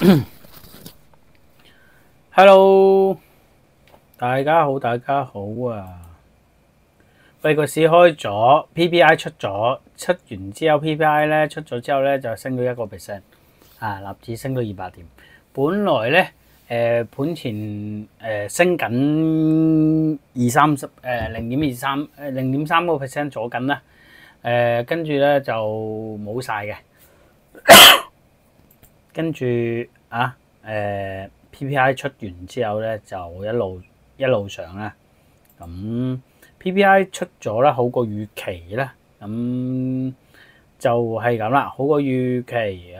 Hello，大家好，大家好啊！喂，個市開咗，PPI 出完之後，PPI 咧出咗之後咧就升咗1%，啊，納指升到200點。本來咧，盤前升緊0.3%左緊啦，跟住咧就冇晒嘅，跟住啊，PPI 出完之後咧就一路上啦，咁 PPI 出咗啦，好過預期啦，咁就係咁啦，好過預期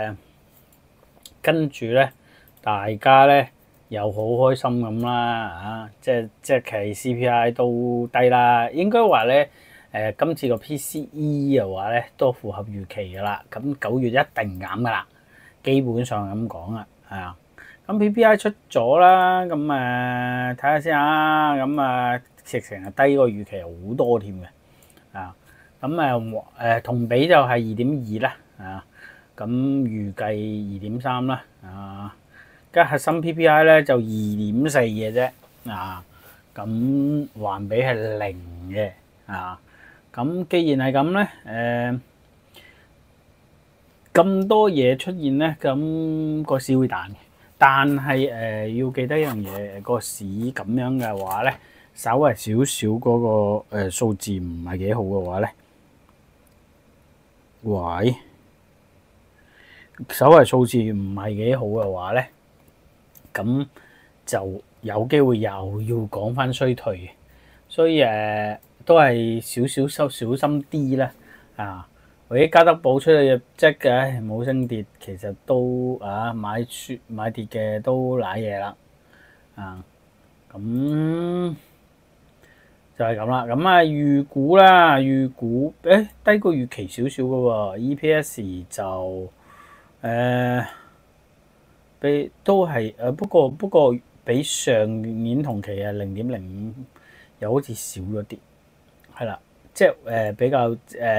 跟住咧大家咧又好開心咁啦，即係其實 CPI 都低啦，應該話咧今次個 PCE 嘅話咧都符合預期噶啦，咁9月一定減噶啦，基本上咁講啦，係啊。咁 PPI 出咗啦，咁睇下先啊，咁直情係低過預期好多添嘅，咁同比就係2.2啦，咁預計2.3啦，跟核心 PPI 咧就2.4嘅啫，咁環比係0嘅，咁既然係咁咧，咁多嘢出現咧，咁個市會彈嘅。但係要記得一樣嘢，個市咁樣嘅話咧，稍為少少嗰個數字唔係幾好嘅話咧，稍為數字唔係幾好嘅話咧，咁就有機會又要講翻衰退嘅，所以都係小心啲啦，或者加德寶出嘅業績嘅冇升跌，其實都買跌嘅都瀨嘢啦，咁就係咁啦。咁預估啦，低過預期少少嘅喎 ，EPS 就都係不過比上年同期係0.05，又好似少咗啲，係啦，即係比較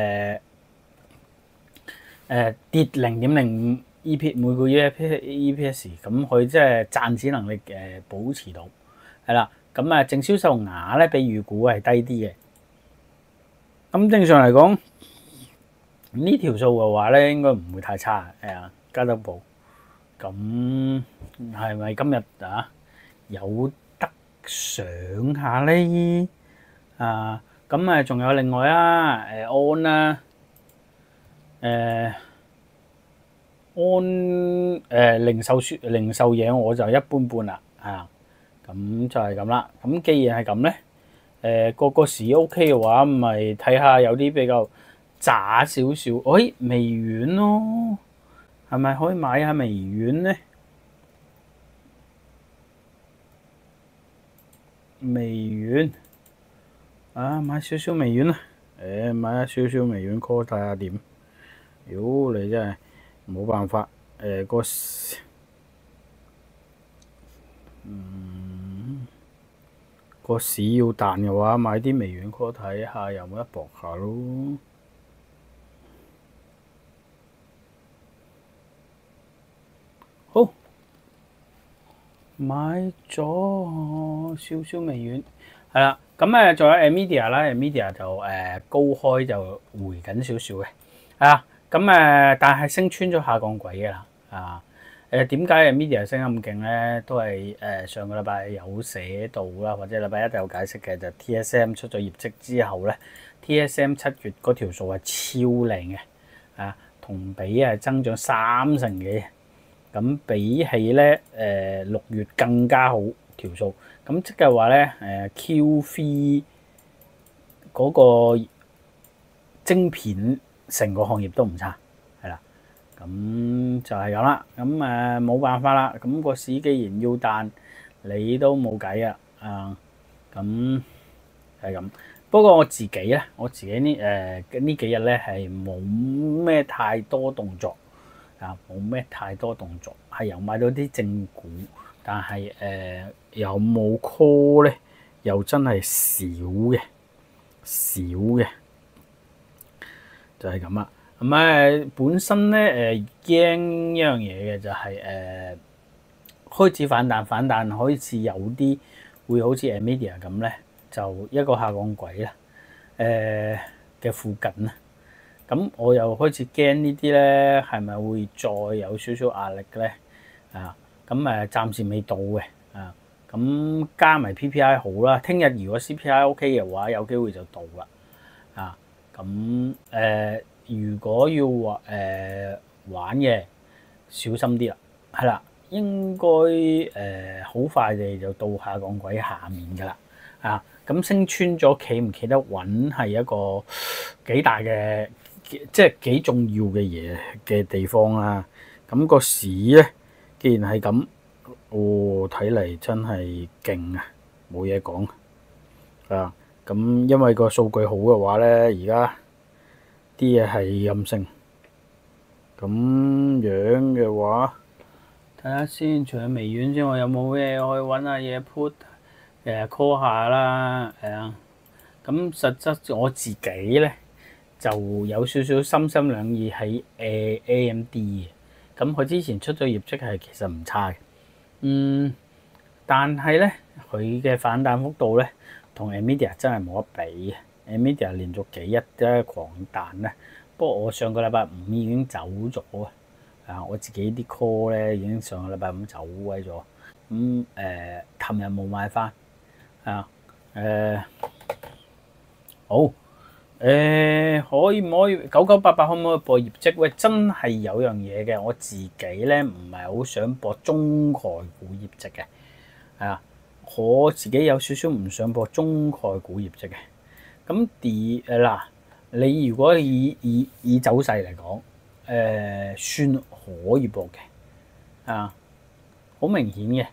跌0.05 每個月 EPS， 咁佢即係賺錢能力保持到，係啦，咁淨銷售額咧比預估係低啲嘅，咁正常嚟講呢條數嘅話咧應該唔會太差，加德寶，咁係咪今日有得上下咧？咁仲有另外安啦。零售嘢我就一般般啦，咁就係咁啦。咁既然係咁咧，個市 OK 嘅話，咪睇下有啲比較渣少少，微軟咯，係咪可以買下微軟咧？微軟買少少微軟啦，買下少少微軟 call 睇下點。妖你真係冇辦法，個市要彈嘅話，買啲微軟 call 睇下有冇得搏下咯。好，買咗少少微軟，係啦，咁仲有 Nvidia 啦，Nvidia 就高開就回緊少少嘅，但係升穿咗下降軌嘅啦，點解 Nvidia 升咁勁咧？都係上個禮拜有寫到啦，或者禮拜一有解釋嘅，就 TSM 出咗業績之後咧 ，TSM 7月嗰條數係超靚嘅，同比增長30%幾，咁比起咧6月更加好條數，咁即係話咧Q3 嗰個晶片成個行業都唔差，係啦，咁就係咁啦，咁冇辦法啦，咁個市既然要彈，你都冇計啊，咁係咁。不過我自己呢幾日咧係冇咩太多動作，係有買到啲正股，但係有冇 call 咧？又真係少嘅，就係咁啦。 咁本身咧驚一樣嘢嘅就係開始反彈，開始有啲會好似 Nvidia 咁咧，就一個下降軌啦，嘅附近啦。咁我又開始驚呢啲咧，係咪會再有少少壓力咧？咁暫時未到嘅。咁加埋 PPI 好啦，聽日如果 CPI OK 嘅話，有機會就到啦。咁如果要玩嘅，小心啲啦，係啦，應該好快地就到下降軌下面㗎啦。咁升穿咗，企唔企得穩係一個幾大嘅，即係幾重要嘅嘢嘅地方啦。咁個市咧，既然係咁，睇嚟真係勁啊，冇嘢講啊。咁因為個數據好嘅話咧，而家啲嘢係陰升，咁樣嘅話，睇下先。除咗微軟之外，有冇嘢可以揾下嘢 put call 下啦。咁實質我自己咧就有少少心心兩意喺AMD 嘅。咁佢之前出咗業績係其實唔差嘅，但係咧佢嘅反彈幅度咧同 Nvidia 真係冇得比嘅。Nvidia 連續幾日咧狂彈咧，不過我上個禮拜五已經走咗啊！我自己啲 call 咧已經上個禮拜五走鬼咗，咁琴日冇買翻好可以唔可以9988可唔可以播業績？喂，真係有樣嘢嘅，我自己咧唔係好想播中概股業績嘅，我自己有少少唔想播中概股業績嘅。咁你如果以走勢嚟講，算可以播嘅，好明顯嘅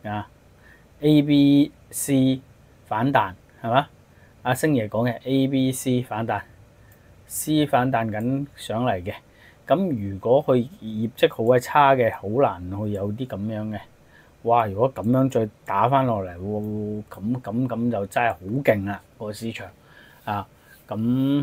A、B、C 反彈係嘛？阿星爺講嘅 A、B、C 反彈，C 反彈緊上嚟嘅。咁如果佢業績好鬼差嘅，好難去有啲咁樣嘅。哇！如果咁樣再打翻落嚟，咁就真係好勁啦個市場咁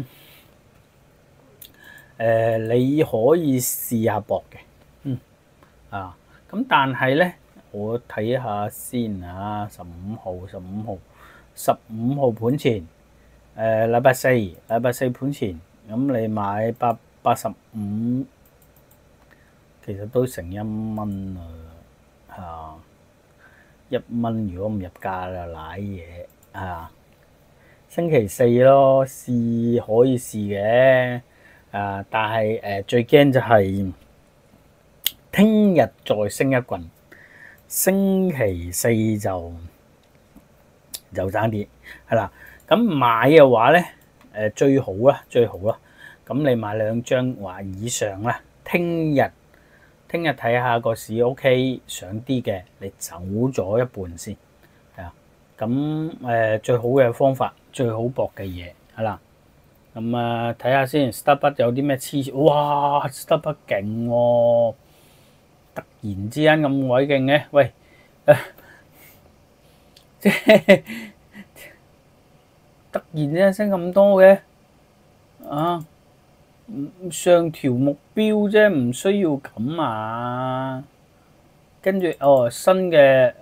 你可以試下搏嘅，咁但係咧，我睇下先15號盤前，禮拜四盤前，咁你買85，其實都成1蚊啦，1蚊如果唔入價就瀨嘢星期四咯，可以試嘅，但係最驚就係聽日再升一棍，星期四就爭啲係啦。咁買嘅話咧，最好啦，咁你買2張或以上啦。聽日睇下個市 OK 上啲嘅，你走咗一半先咁最好嘅方法，最好搏嘅嘢係啦。咁睇下先 Starbucks 有啲咩黐線？哇 Starbucks 勁喎，突然之間咁鬼勁嘅，喂即係突然之間升咁多嘅上調目標啫，唔需要咁跟住新嘅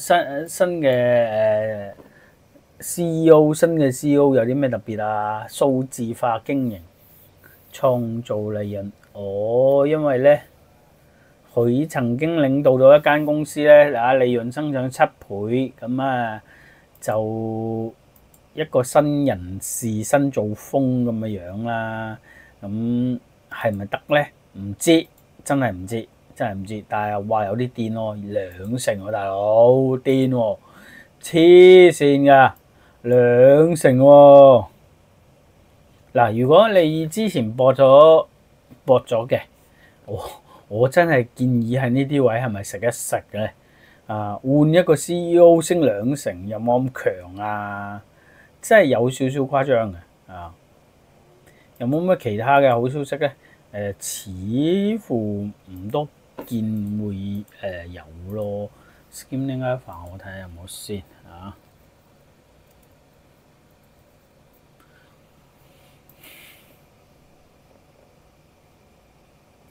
CEO 有啲咩特別啊？數字化經營，創造利潤。因為咧佢曾經領導到一間公司咧利潤增長7倍，咁就一個新人事新造風咁嘅樣啦。咁係咪得咧？唔知，真係唔知。但係話有啲癲咯，2成喎大佬，癲喎，黐線噶，2成喎。嗱，如果你之前博咗嘅，我真係建議喺呢啲位係咪食一食咧？換一個 CEO 升2成，有冇咁強啊？真係有少少誇張嘅有冇乜其他嘅好消息咧？似乎唔多見會有咯。Scaling Alpha 我睇下有冇先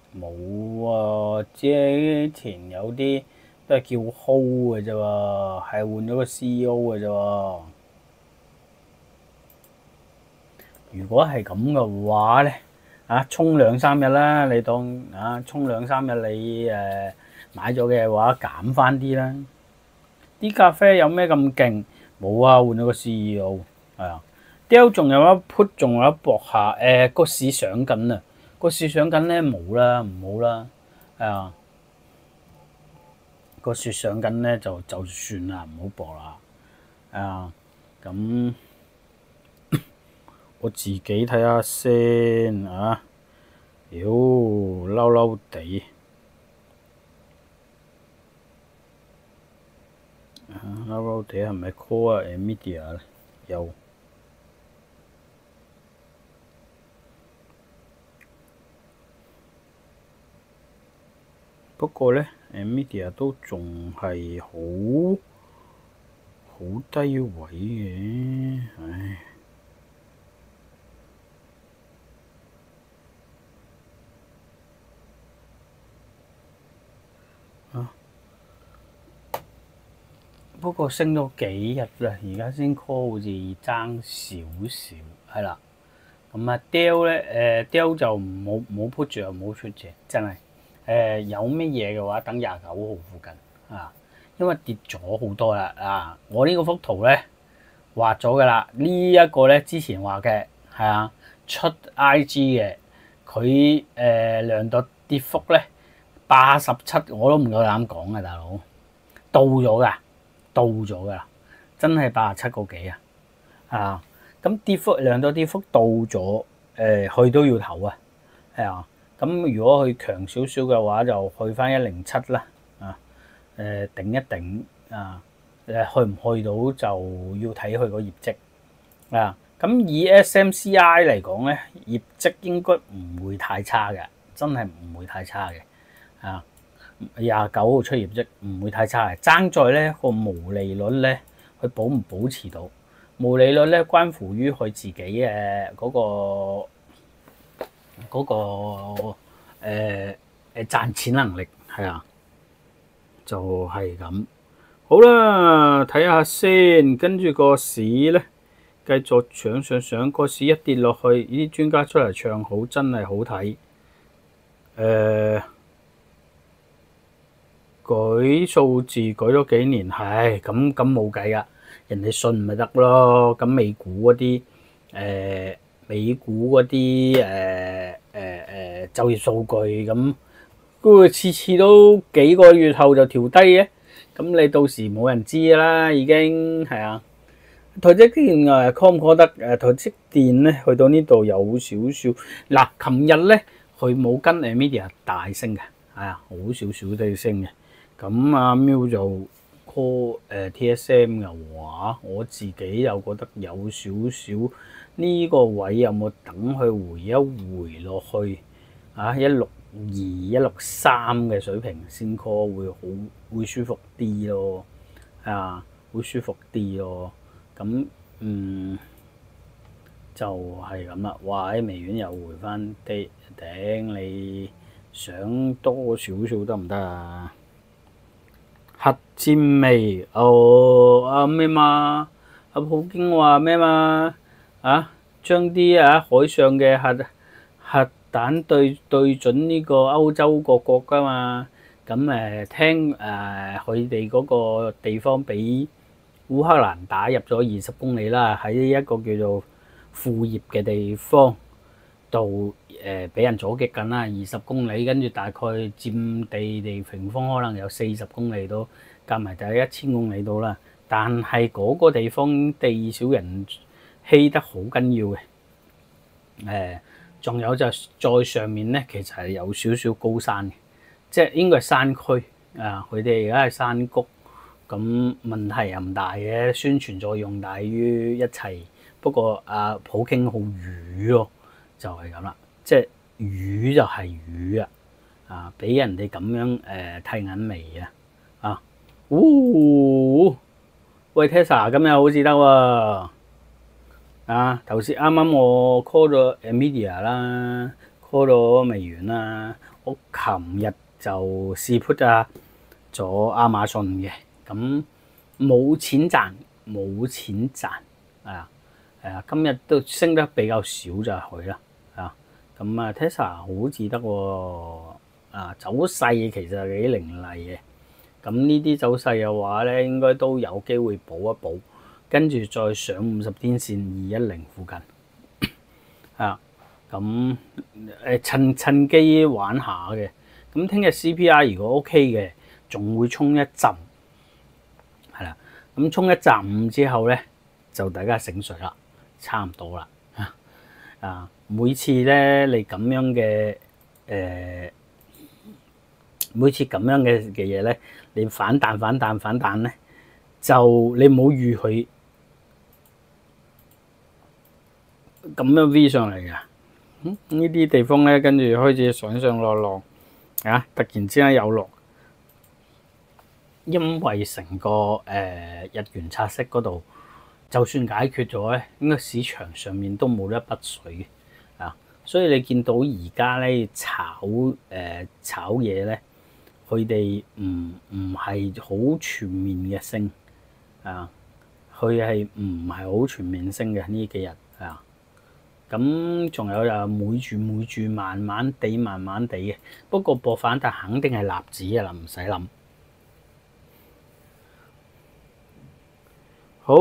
冇啊，之前有啲都係叫 hold 嘅啫喎，係換咗個 CEO 嘅啫喎。如果係咁嘅話咧，沖2-3日啦，你當沖2-3日你買咗嘅話減翻啲啦。啲咖啡有咩咁勁？冇啊，換咗個 CEO 係啊。Dell 仲有一 put， 仲有一搏下，個市上緊啊，個市上緊咧冇啦，唔好啦，係啊，個市上緊咧就算啦，唔好搏啦，係啊，咁我自己睇下先啊，妖嬲嬲地，嬲嬲地係咪 call 啊 Nvidia 咧？有。不過咧 ，Nvidia 都仲係好低位嘅，唉。不過升咗幾日啦，而家先 call 好似爭少少，係啦。咁啊 Dell 咧，Dell 就冇 put 住又冇出住，真係。有乜嘢嘅話，等29號附近啊，因為跌咗好多啦啊！我呢個幅圖咧畫咗噶啦，呢一個咧之前畫嘅係啊，出 IG 嘅，佢量度跌幅咧87，我都唔夠膽講啊，大佬到咗噶，真係87個幾啊！咁量度跌幅到咗，佢都要唞啊，係啊。咁如果佢強少少嘅話，就去翻107啦，頂一頂啊，去唔去到就要睇佢個業績啊。咁以 SMCI 嚟講咧，業績應該唔會太差嘅，真係唔會太差嘅啊。29號出業績唔會太差嘅，爭在咧個毛利率咧，佢保唔保持到毛利率咧，關乎於佢自己嘅嗰個賺錢能力係啊，就係咁。好啦，睇下先，跟住個市咧繼續上，個市一跌落去，呢啲專家出嚟唱好，真係好睇。舉數字舉咗幾年，係咁冇計噶，人哋信咪得咯。咁美股嗰啲就業數據咁，佢次次都幾個月後就調低嘅，咁你到時冇人知啦，已經係啊。台積電call 唔 call 得？台積電咧去到呢度有少少嗱，琴日咧佢冇跟 Nvidia 大升嘅，係啊，好少少地升嘅。咁阿 Miu 就 call TSM 嘅話，我自己又覺得有少少呢個位有冇等佢回一回落去162、163嘅水平先 call 會舒服啲咯，會舒服啲咯。咁就係咁啦。哇！喺微軟又回翻啲頂，你想多少少得唔得啊？核戰未？咩嘛？阿普京話咩嘛？將啲海上嘅核彈對準呢個歐洲各國噶嘛？咁聽佢哋嗰個地方俾烏克蘭打入咗20公里啦，喺一個叫做庫頁嘅地方度俾人阻擊緊啦，20公里，跟住大概佔地平方可能有40公里到，夾埋就係1000公里到啦。但係嗰個地方地少人稀得好緊要嘅，仲有就再上面咧，其實係有少少高山嘅，即係應該係山區佢哋而家係山谷，咁問題又唔大嘅，宣傳作用大於一切。不過普京好瘀咯，就係咁啦，即係瘀就係瘀俾人哋咁樣剃眼眉喂 Tesla 今日好似得喎，頭先啱啱我 call 咗 Nvidia 啦，call 咗微軟啦， 我琴日就試 put 咗亞馬遜嘅，咁冇錢賺，今日都升得比較少就係佢啦，咁Tesla 好似得喎，走勢其實係幾凌厲嘅，咁呢啲走勢嘅話咧，應該都有機會補一補，跟住再上50天線210附近，咁趁機玩下嘅，咁聽日 CPI 如果 OK 嘅，仲會衝一陣，係啦，咁衝一陣之後咧，就大家醒水啦，差唔多啦，每次咧你咁樣嘅每次咁樣嘅嘢咧，你反彈咧，就你唔好預佢咁樣 V 上嚟嘅。呢啲地方咧，跟住開始上落，突然之間有落，因為成個日元拆息嗰度，就算解決咗咧，應該市場上面都冇一筆水嘅，所以你見到而家咧炒嘢咧，佢哋唔係好全面嘅升，佢係唔係好全面升嘅呢幾日，咁仲有就每注慢慢地嘅，不過博反彈肯定係納指嘅啦，唔使諗。好，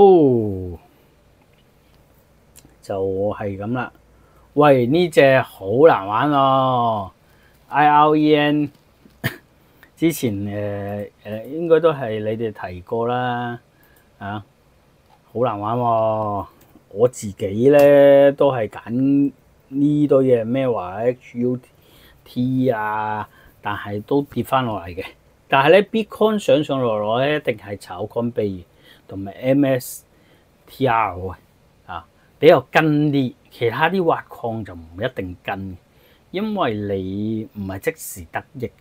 就係咁啦。喂，呢隻好難玩喎，IREN 之前應該都係你哋提過啦，好難玩喎。我自己咧都係揀呢堆嘢，咩話 HUT 但係都跌翻落嚟嘅。但係咧 Bitcoin 上落咧，一定係炒 Coinbase 同埋 MSTR 比較跟啲，其他啲挖礦就唔一定跟，因為你唔係即時得益嘅，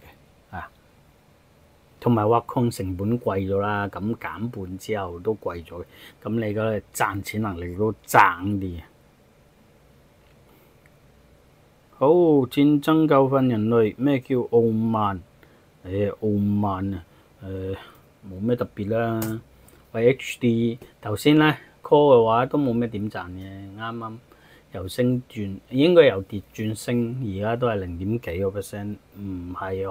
同埋挖礦成本貴咗啦，咁減半之後都貴咗，咁你個賺錢能力都爭啲。好，戰爭教訓人類，咩叫傲慢？傲慢冇咩特別啦。喂 HD 頭先咧 call 嘅話都冇咩點賺嘅，啱由升轉，應該由跌轉升，而家都係0.幾個%，唔係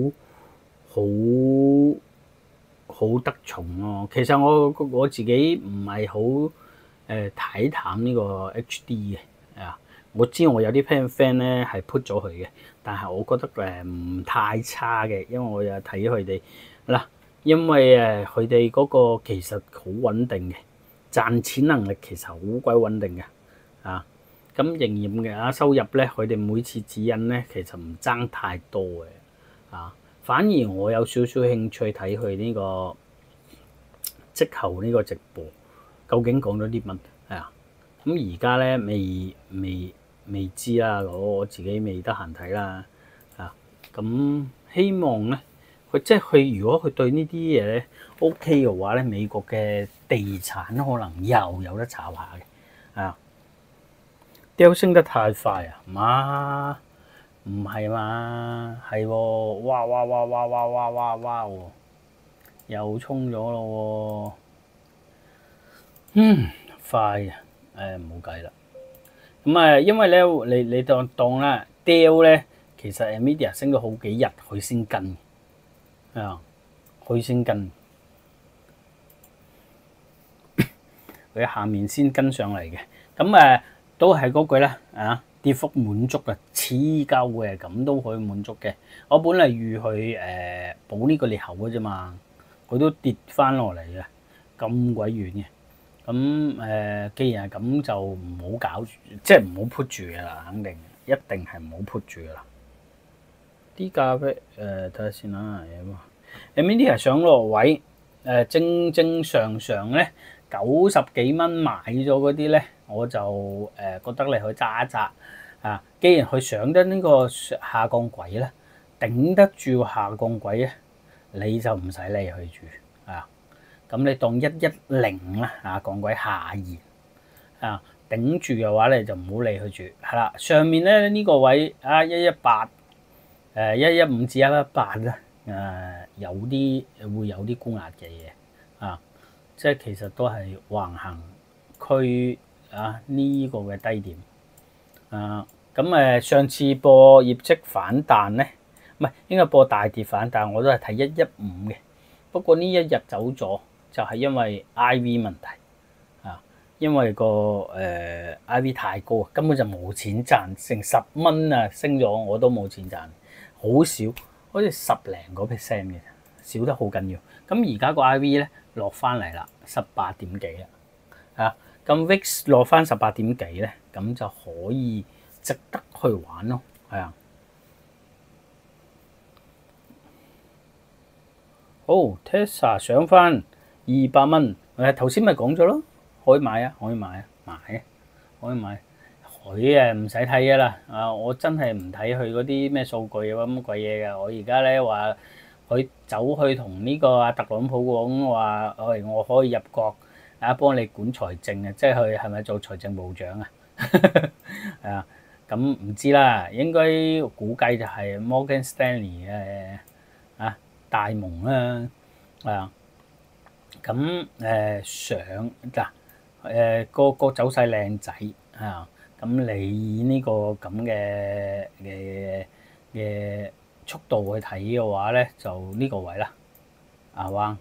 好得重咯。其實我自己唔係好睇淡呢個 HD 嘅，我知我有啲 friend 咧係 put 咗佢嘅，但係我覺得唔太差嘅，因為我又睇佢哋嗱，因為佢哋嗰個其實好穩定嘅，賺錢能力其實好鬼穩定嘅，咁營業嘅收入咧，佢哋每次指引咧其實唔爭太多嘅，反而我有少少興趣睇佢呢個即後呢個直播，究竟講咗啲乜？咁而家咧未知啦，我自己未得閒睇啦，咁希望咧，佢如果佢對呢啲嘢咧 OK 嘅話咧，美國嘅地產可能又有得炒下嘅，飆升得太快唔係嘛？係喎，哇喎，又衝咗咯喎，快冇計啦。咁因為咧，你當啦 Dell 咧，其實 Nvidia 升咗好幾日，佢先跟，佢下面先跟上嚟嘅。咁都係嗰句啦，跌幅滿足嘅，黐鳩嘅，咁都可以滿足嘅。我本嚟預佢補呢個裂口嘅啫嘛，佢都跌翻落嚟嘅，咁鬼遠嘅。咁既然係咁，就唔好搞住，即係唔好 put 住嘅啦，肯定一定係唔好 put 住嘅啦。啲咖啡睇下先啦，Nvidia 上落位正常咧90幾蚊買咗嗰啲咧，我就覺得你去揸一揸既然佢上得呢個下降軌咧，頂得住下降軌咧，你就唔使理佢住咁你當110啦降軌下移頂住嘅話咧，就唔好理佢住，係啦。上面咧呢個位118 115至118咧，有啲會有啲沽壓嘅嘢啊，即係其實都係橫行區啊呢個嘅低點啊。咁上次播業績反彈咧，唔係應該播大跌反彈，我都係睇115嘅。不過呢一日走咗，就係因為 IV 問題啊，因為個IV 太高，根本就冇錢賺，成10蚊啊升咗我都冇錢賺，好少，好似10零個 percent 嘅，少得好緊要。咁而家個 IV 咧落翻嚟啦，18點幾啦，啊，咁 VIX 落翻18點幾咧，咁就可以值得去玩咯，係啊。好 Tesla 上翻200蚊，頭先咪講咗咯，可以買啊，可以買啊，買啊，可以買。佢唔使睇噶啦，我真係唔睇佢嗰啲咩數據啊乜鬼嘢噶。我而家咧話佢走去同呢個阿特朗普講話，我可以入國幫你管財政啊，即係佢係咪做財政部長啊？係啊，咁唔知啦，應該估計就係 Morgan Stanley 嘅大蒙啦，係啊，咁上嗱個走勢靚仔啊！咁你呢個咁嘅速度去睇嘅話咧，就呢個位啦，彎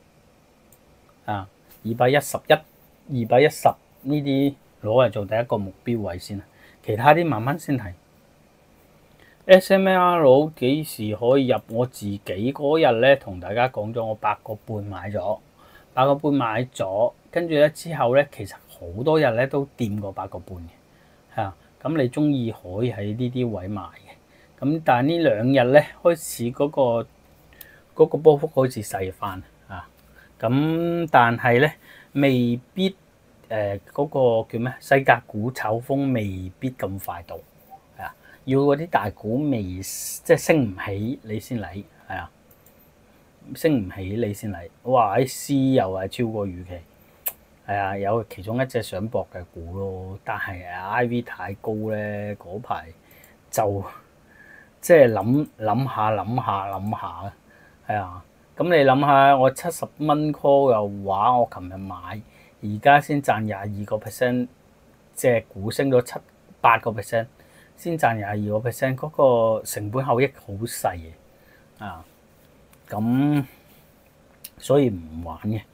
211、210呢啲攞嚟做第一個目標位先，其他啲慢慢先睇。SMR 幾時可以入？我自己嗰日咧同大家講咗，我8個半買咗，8個半買咗，跟住咧之後咧，其實好多日咧都掂過8個半嘅，係啊。咁你中意可以喺呢啲位買嘅，咁但係呢2日咧開始嗰個波幅開始細翻啊，咁但係咧未必嗰個叫咩細價股炒風未必咁快到，係啊，要嗰啲大股未即係升唔起你先嚟，係啊，升唔起你先嚟，哇！C 又係超過預期。係啊，有其中一隻想搏嘅股咯，但係IV 太高咧，嗰排就即係諗下，係啊。咁你諗下，我70蚊 call 嘅話，我琴日買，而家先賺22%，即係股升咗8個 percent，先賺22%，嗰個成本效益好細嘅啊。咁所以唔玩嘅。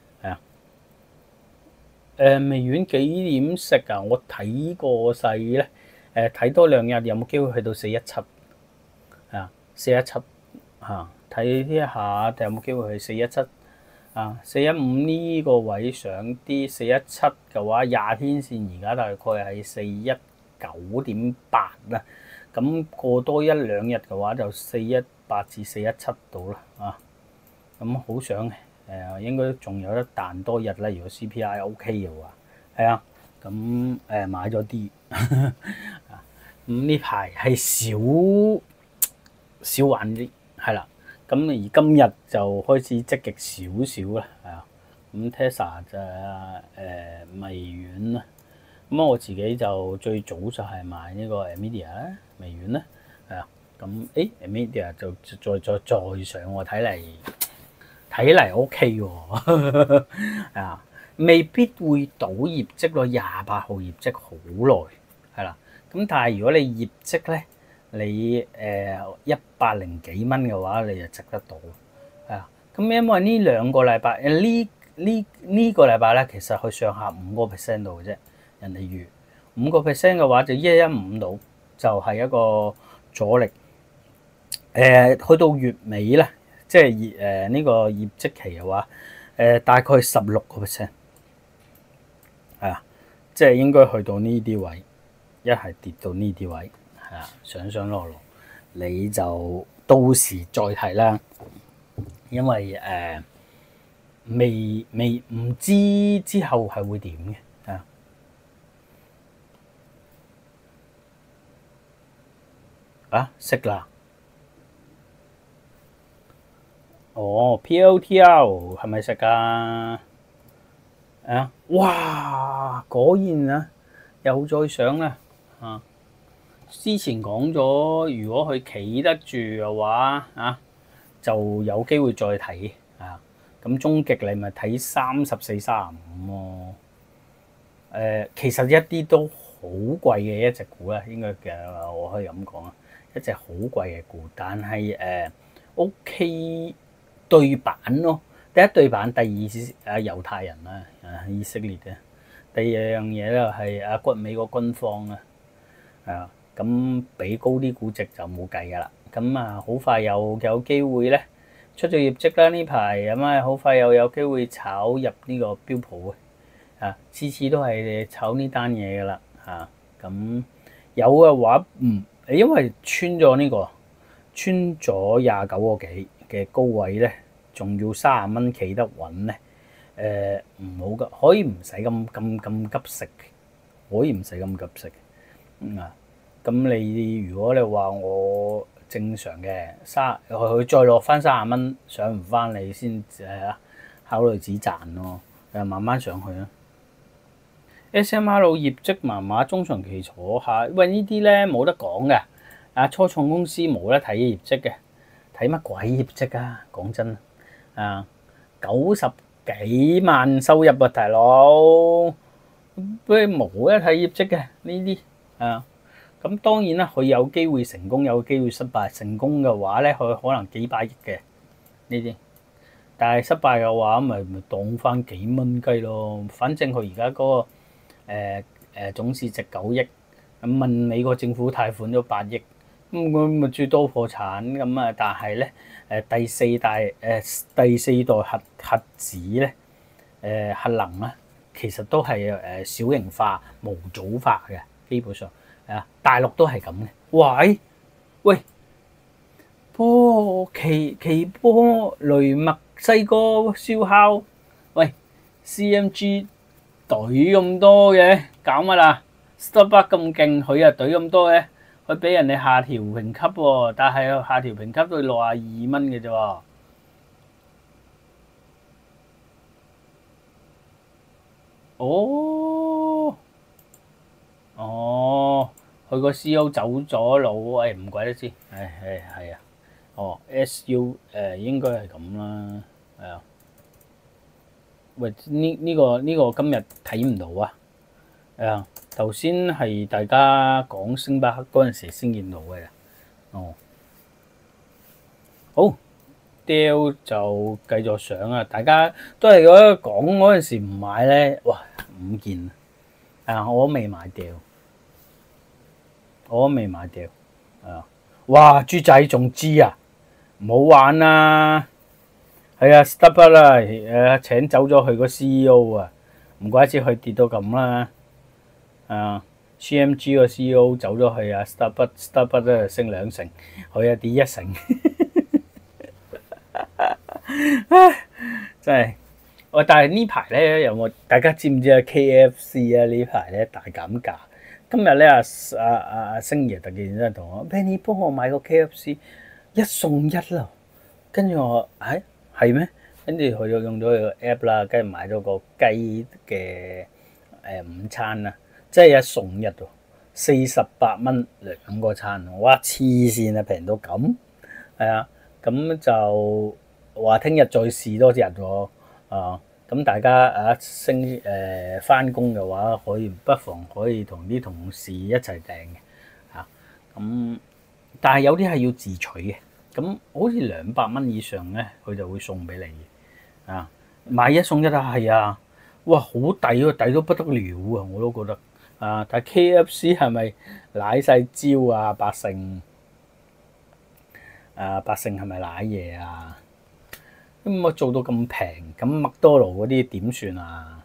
微軟幾點食啊？我睇過勢咧，睇多2日有冇機會去到417啊？417睇一下有冇機會去417啊？415呢個位上啲，417嘅話20天線而家大概係419.8啦。咁過多1-2日嘅話就418至417度啦啊！咁好想嘅。應該仲有得彈多日啦，如果 CPI OK 嘅話，係啊，咁買咗啲，咁呢排係少玩啲，係啦，咁而今日就開始積極少少啦，係啊，咁 Tesla 就微軟啦，咁我自己就最早就係買呢個 Nvidia 啦，微軟啦，係啊，咁Nvidia 就再上我睇嚟 OK 喎，啊，未必會倒業績咯，28號業績好耐，係啦。咁但係如果你業績咧，你100幾蚊嘅話，你就值得到，係啊。咁因為呢2個禮拜，呢個禮拜咧，其實佢上下5% 度嘅啫，人哋預5% 嘅話就115度，就係一個阻力。去到月尾咧。即係呢個業績期嘅話，大概16%，係啊，即係應該去到呢啲位，一係跌到呢啲位，係啊，上落，你就到時再睇啦。因為未唔知之後係會點嘅，識啦。PLTR 係咪食㗎？哇！果然啊，又再上啦之前講咗，如果佢企得住嘅話，就有機會再睇啊。咁終極你咪睇34、35咯。其實一啲都好貴嘅一隻股啦，應該嘅我可以咁講啊，一隻好貴嘅股，但係OK 對版咯。第一對版，第二猶太人啦，以色列嘅。第二樣嘢咧係美國軍方啦，咁俾高啲估值就冇計噶啦。咁好快又有機會咧出咗業績啦呢排，咁好快又有機會炒入呢個標普嘅，次次都係炒呢單嘢噶啦，咁有嘅話，因為穿咗29個幾嘅高位咧，仲要30蚊企得穩咧，唔好噶，可以唔使咁急食，可以唔使咁急食，咁你如果你話我正常嘅佢再落翻30蚊，上唔翻你先考慮止賺咯，慢慢上去啦。SMR 業績麻麻，中長期坐下，喂呢啲咧冇得講嘅，初創公司冇得睇業績嘅，睇乜鬼業績啊？講真，90幾萬收入啊，大佬，喂冇得睇業績嘅呢啲咁當然啦，佢有機會成功，有機會失敗。成功嘅話咧，佢可能幾百億嘅呢啲，但係失敗嘅話，咪當翻幾蚊雞咯。反正佢而家嗰個總市值9億，咁問美國政府貸款咗8億，咁佢咪最多破產咁啊？但係咧第四代核子咧核能咧，其實都係小型化、模組化嘅，基本上。大陸都係咁嘅。喂，奇波雷墨西哥燒烤，喂 CMG 懟咁多嘅，搞乜啊 Starbucks 咁勁，佢啊懟咁多嘅，佢俾人哋下調評級喎，但係下調評級都62蚊嘅啫喎。佢個 CEO 走咗佬，唔怪得知，係SU 應該係咁啦，喂呢個今日睇唔到啊，頭先係大家講星巴克嗰陣時先見到嘅，好，Dell 就繼續上啊，大家都係講嗰陣時唔買咧，哇5件我都未買Dell。哇！豬仔仲知啊，唔好玩啦，係啊 Starbucks 啦，請走咗佢個 CEO 啊，唔怪之佢跌到咁啦，CMG 個 CEO 走咗去Starbucks 都係升2成，佢跌1成，真係，但係呢排咧有冇大家知唔知KFC 呢排咧大減價？今日咧星爺突然之間同我 Benny 幫我買個 KFC 1送1啦，跟住我係咩？跟住佢就用咗佢個 app 啦，跟住買咗個雞嘅午餐啦，即係1送1喎，48蚊2個餐，哇黐線啊，平到咁，咁就話聽日再試多日喎，咁大家返工嘅話，不妨可以同啲同事一齊訂嘅，咁但係有啲係要自取嘅，咁好似200蚊以上咧，佢就會送俾你嘅，買1送1係哇好抵抵到不得了啊！我都覺得但係 KFC 係咪舐晒蕉百姓係咪舐嘢啊？咁我做到咁平，咁麥當勞嗰啲點算啊？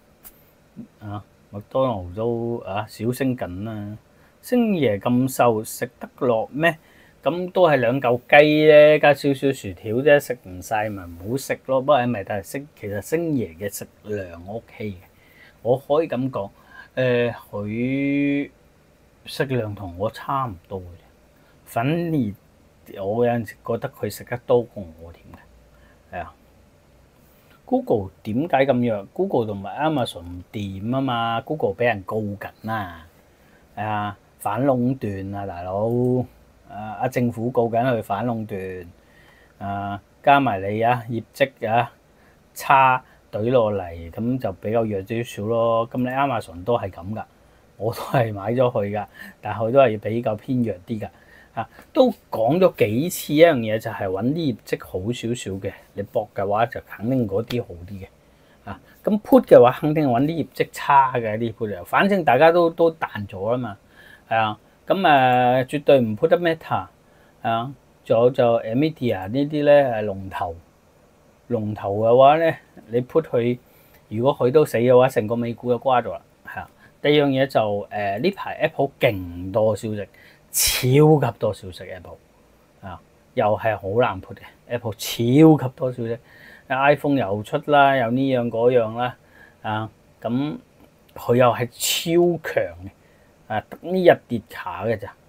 麥當勞都少升緊啦。星爺咁瘦，食得落咩？咁都係2嚿雞咧，加少少薯條啫，食唔晒咪唔好食咯。不過但係其實星爺嘅食量 OK 嘅，我可以咁講，佢食量同我差唔多嘅，反而我有陣時覺得佢食得多過我添嘅。Google 點解咁弱 ？Google 同埋 Amazon 唔掂啊嘛 ，Google 俾人告緊啊， 反壟斷啊，大佬！政府告緊佢反壟斷，加埋你業績差懟落嚟，咁就比較弱少少咯。咁你 Amazon 都係咁噶，我都係買咗佢噶，但係佢都係比較偏弱啲噶。都講咗幾次一樣嘢，就係揾啲業績好少少嘅，你搏嘅話就肯定嗰啲好啲嘅。咁 put 嘅話，肯定揾啲業績差嘅啲 put， 反正大家都彈咗啊嘛。咁絕對唔 put 得 Meta。仲有就 Nvidia 呢啲咧係龍頭嘅話咧，你 put 佢，如果佢都死嘅話，成個美股就瓜咗啦。第二樣嘢就呢排 Apple 勁多消息，超級多消息 Apple 又係好難 put 嘅 Apple 超級多消息 ，iPhone 又出啦，又呢樣嗰樣啦，咁佢又係超強嘅，得呢日跌下嘅咋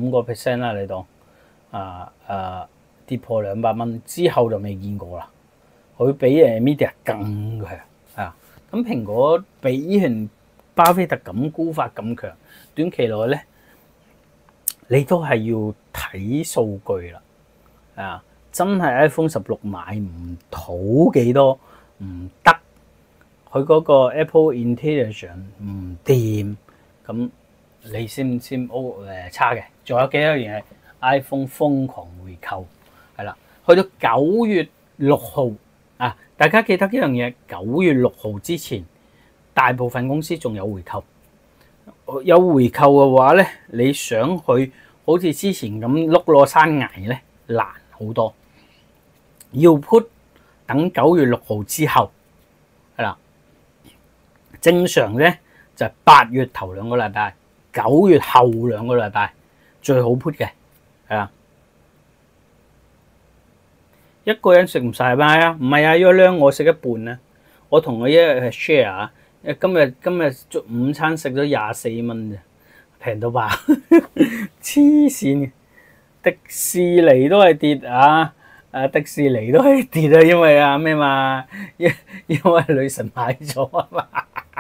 5%啦，你當跌破200蚊之後就未見過啦，佢比Nvidia 更強咁蘋果比完巴菲特咁估法咁強，短期內咧你都係要睇數據啦，真係 iPhone 16買唔到幾多唔得，佢嗰個 Apple Intelligence 唔掂，咁你先差嘅。仲有幾多樣嘢 iPhone 瘋狂回購係啦，去到9月6號大家記得一樣嘢，9月6號之前大部分公司仲有回購，有回購嘅話咧，你想去好似之前咁碌落山崖咧難好多，要 put 等9月6號之後係啦，正常咧就係8月頭2個禮拜，9月後2個禮拜最好 put 嘅一個人食唔晒咩啊？唔係約兩我食一半啊！我同佢一日 share 今日午餐食咗24蚊啫，平到爆，黐線嘅！迪士尼都係跌迪士尼都係跌因為咩嘛？因為女神買咗啊嘛，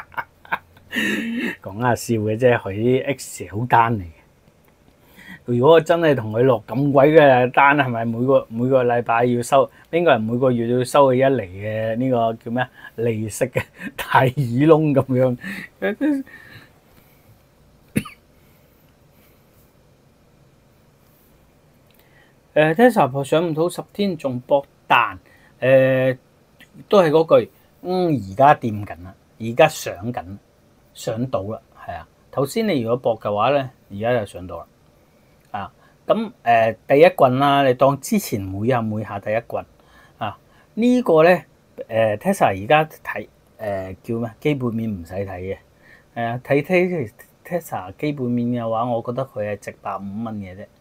講下笑嘅啫，佢啲 X 小單嚟嘅。如果我真係同佢落咁鬼嘅單，係咪每個禮拜要收？應該係每個月要收佢1厘嘅呢個叫咩利息嘅大耳窿咁樣。Tesla 上唔到10天仲搏彈，都係嗰句，而家掂緊啦，而家上到啦，係啊。頭先你如果搏嘅話咧，而家就上到啦。咁第一棍啦，你當之前每下第一棍呢個咧Tesla 而家睇叫咩基本面唔使睇嘅，睇 Tesla 基本面嘅話，我覺得佢係值85蚊嘅啫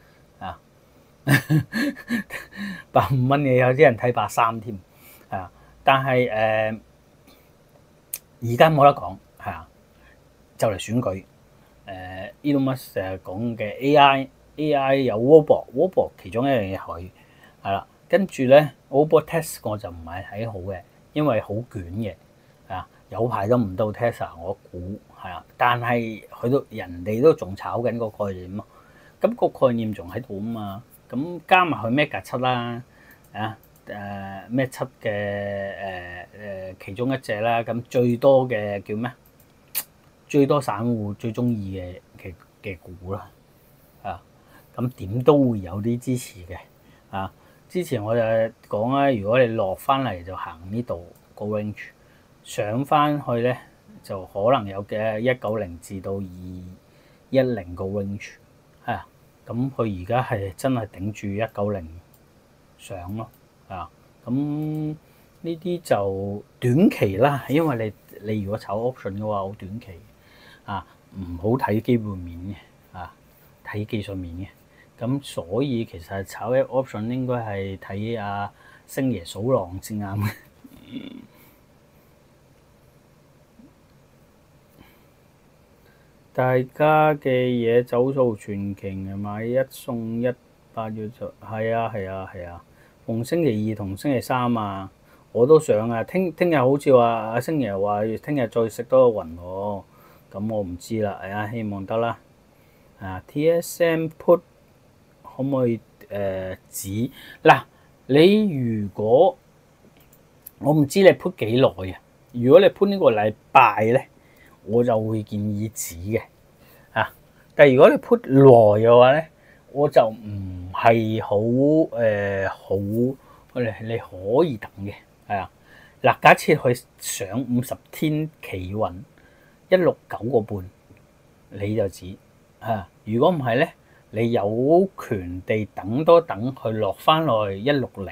，85蚊嘅有啲人睇83添但係而家冇得講就嚟選舉Elon Musk 成日講嘅 AI 有 Robot 其中一樣嘢佢係啦，跟住咧 Robot Test 我就唔係睇好嘅，因為好捲嘅有排都唔到 Tesla 我估但係人哋都仲炒緊個概念咯，咁個概念仲喺度啊嘛，咁加埋佢 Mega 7啦咩7嘅其中一隻啦，咁最多嘅叫咩？最多散戶最中意嘅股啦咁點都會有啲支持嘅之前我就講啦，如果你落翻嚟就行呢度個 range， 上翻去咧就可能有嘅190至到210個 range 咁佢而家係真係頂住190上咯咁呢啲就短期啦，因為你如果炒 option 嘅話，好短期唔好睇基本面嘅睇技術面嘅。咁所以其實炒嘅 option 應該係睇星爺數浪先啱嘅。大家嘅嘢走數全勁，買1送1，8月就係啊！逢星期二同星期三我都想聽日好似話星爺話聽日再食多個雲喎，咁我唔知啦，希望得啦。 TSM put 可唔可以指嗱？你如果我唔知你 put 幾耐嘅，如果你 put 呢個禮拜咧，我就會建議指嘅但係如果你 put 耐嘅話咧，我就唔係好你可以等嘅嗱。假設佢上50天企穩169.5，你就指如果唔係咧，你有權地等多等佢落翻落去160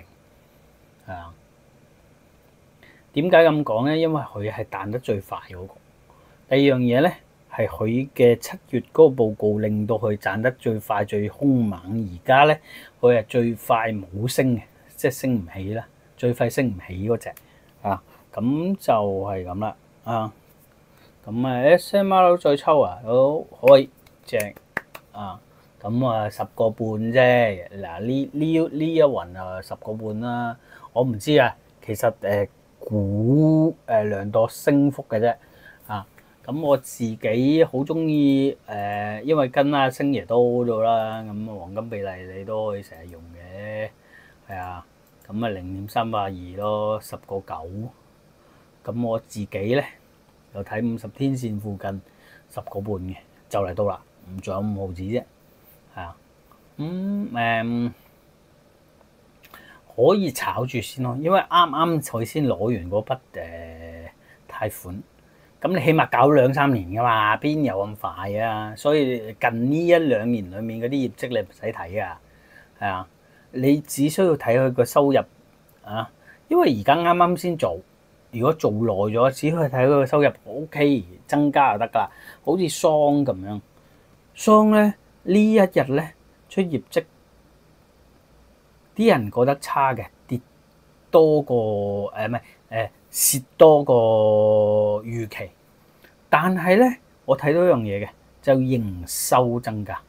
點解咁講咧？因為佢係彈得最快嗰個。第二樣嘢咧，係佢嘅7月嗰個報告令到佢賺得最快最兇猛。而家咧，佢係最快冇升嘅，即係升唔起啦，最快升唔起嗰隻咁就係咁啦咁SMR 再抽好可以正咁10個半啫。嗱呢一輪10個半啦，我唔知其實估量度升幅嘅啫咁我自己好中意因為跟星爺多咗啦，咁黃金比例你都可以成日用嘅咁0.382咯，10個9。咁我自己咧就睇50天線附近10個半嘅，就嚟到啦，仲有5毫子啫可以炒住先咯，因為啱啱佢先攞完嗰筆貸款，咁你起碼搞2-3年噶嘛，邊有咁快啊？所以近呢1-2年裏面嗰啲業績你唔使睇噶你只需要睇佢個收入因為而家啱啱先做，如果做耐咗，只可以睇佢個收入 OK 增加就得噶。好似桑咁樣，桑咧呢一日咧出業績。啲人覺得差嘅，跌多過蝕多過預期，但係咧我睇到一樣嘢嘅，就營收增加，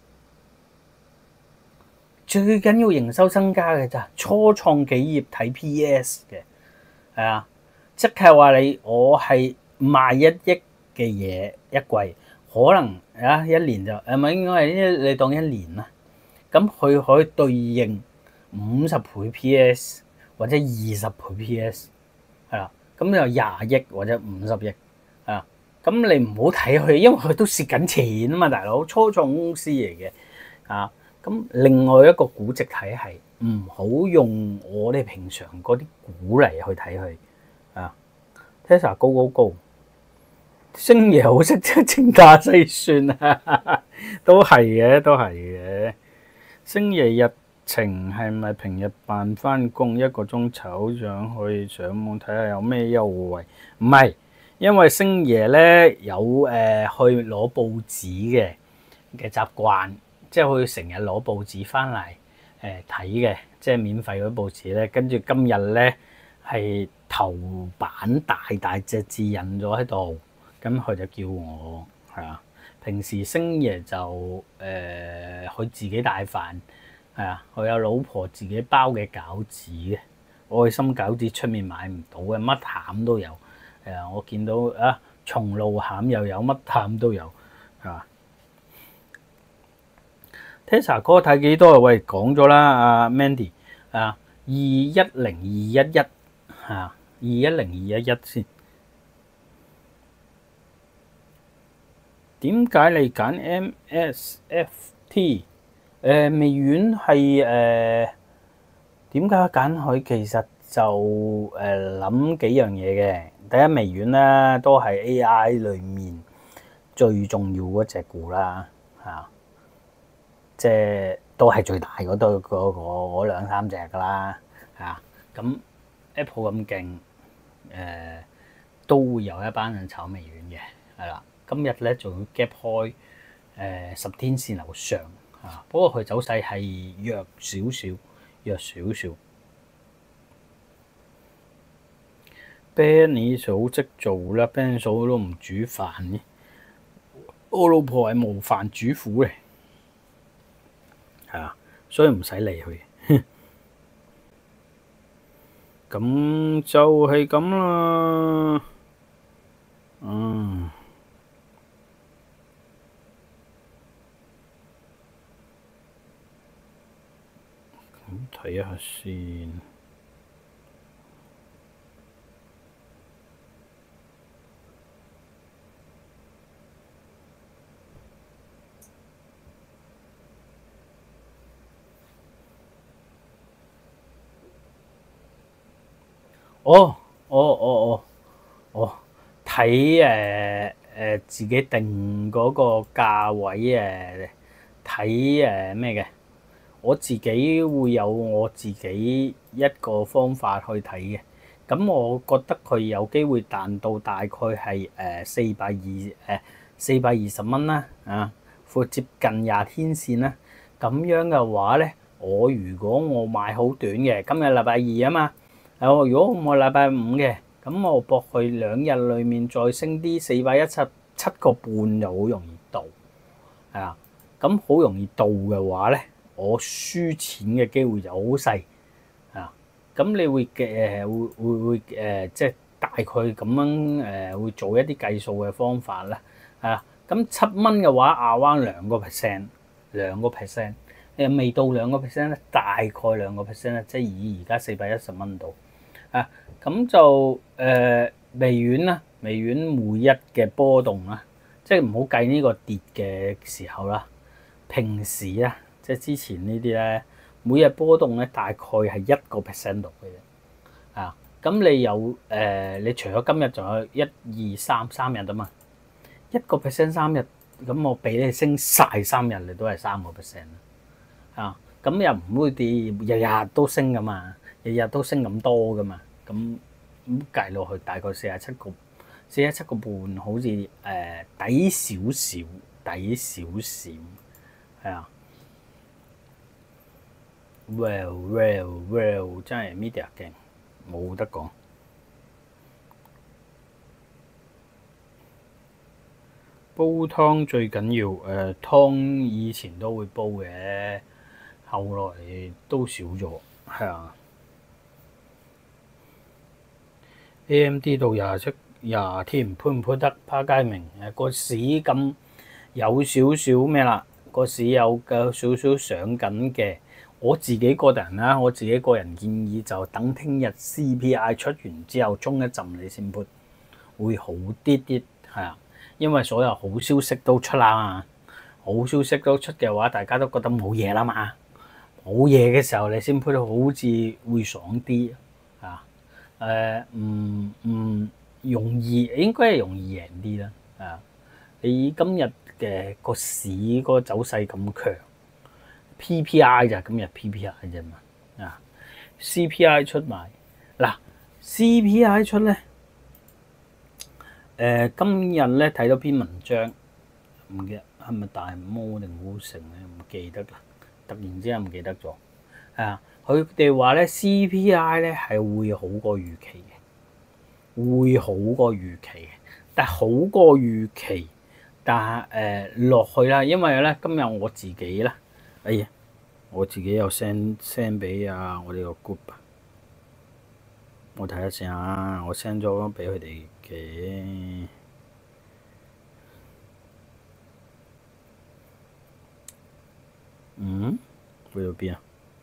最緊要營收增加嘅咋，初創企業睇 PS 嘅即係話我係賣1億嘅嘢一季，可能一年就咪應該係你當1年啦，咁佢可以對應50倍 PS 或者20倍 PS 咁就20億或者50億咁你唔好睇佢，因為佢都蝕緊錢啊嘛，大佬，初創公司嚟嘅咁另外一個估值體系唔好用我哋平常嗰啲股嚟去睇佢Tesla 高，星爺好識精打細算都係嘅，星爺日程係咪平日扮返工1個鐘炒上去上網睇下有咩優惠？唔係，因為星爺咧有去攞報紙嘅習慣，即係佢成日攞報紙翻嚟睇嘅，即係免費嗰啲報紙咧。跟住今日咧係頭版大隻字印咗喺度，咁佢就叫我平時星爺就佢自己帶飯佢有老婆自己包嘅餃子嘅，愛心餃子出面買唔到嘅，乜餡都有我見到松露餡又有，乜餡都有Tesla 哥睇幾多喂，講咗啦Mandy 210211210211先。點解你揀 MSFT？微軟係點解揀佢？其實就諗幾樣嘢嘅。第一，微軟咧都係 AI 裏面最重要嗰隻股啦即係都係最大嗰對嗰2-3隻噶啦咁 Apple 咁勁都會有一班人炒微軟嘅今日咧仲要 gap 開10天線樓上不過佢走勢係弱少少。Benny 嫂識做啦 ，Benny 嫂都唔煮飯嘅，我老婆係無飯主婦嚟，所以唔使理佢。咁就係咁啦， 睇下先。哦哦哦哦哦，睇自己定嗰個價位睇咩嘅？我自己會有我自己一個方法去睇嘅。咁我覺得佢有機會彈到大概係420蚊啦，闊接近廿天線啦。咁樣嘅話咧，如果我買好短嘅，今日禮拜二啊嘛，如果我禮拜五嘅，咁我搏佢2日裡面再升啲417.7個半就好容易到，係啊。咁好容易到嘅話咧，我輸錢嘅機會就好細啊！咁你會即係大概咁樣會做一啲計數嘅方法啦，咁7蚊嘅話，around 2%，未到2%咧，大概2%咧，即係以而家410蚊度咁就微軟啦，微軟每日嘅波動啦，即係唔好計呢個跌嘅時候啦，平時啊。即係之前呢啲咧，每日波動咧大概係1% 度嘅啫。咁你有你除咗今日仲有1、2、3日啊嘛，1% 3日，咁我俾你升晒3日，你都係3%啦。咁又唔會跌，日日都升噶嘛，日日都升咁多噶嘛，咁計落去大概47個半，好似抵少少，係啊。Well，真係 media 勁，冇得講。煲湯最緊要，湯以前都會煲嘅，後來都少咗，係啊。AMD 到廿天判唔判得趴街明？個市咁有少少咩啦？個市有少少上緊嘅。我自己個人啦，我自己個人建議就等聽日 CPI 出完之後衝一陣你先撥，會好啲，係啊，因為所有好消息都出啦嘛，好消息都出嘅話，大家都覺得冇嘢啦嘛，冇嘢嘅時候你先撥，好似會爽啲唔容易，應該係容易贏啲啦，你今日嘅個市個走勢咁強。PPI 就今日 PPI 啫嘛，CPI 出埋嗱 CPI 出咧，今日咧睇到篇文章，唔記得係咪大摩定股城咧，唔記得啦，突然之間唔記得咗，佢哋話咧 CPI 咧係會好過預期嘅，但係好過預期，但係落去啦，因為咧今日我自己啦。哎呀，我自己又 send 俾我哋個 group 我睇下先我 send 咗俾佢哋嘅。去到邊啊？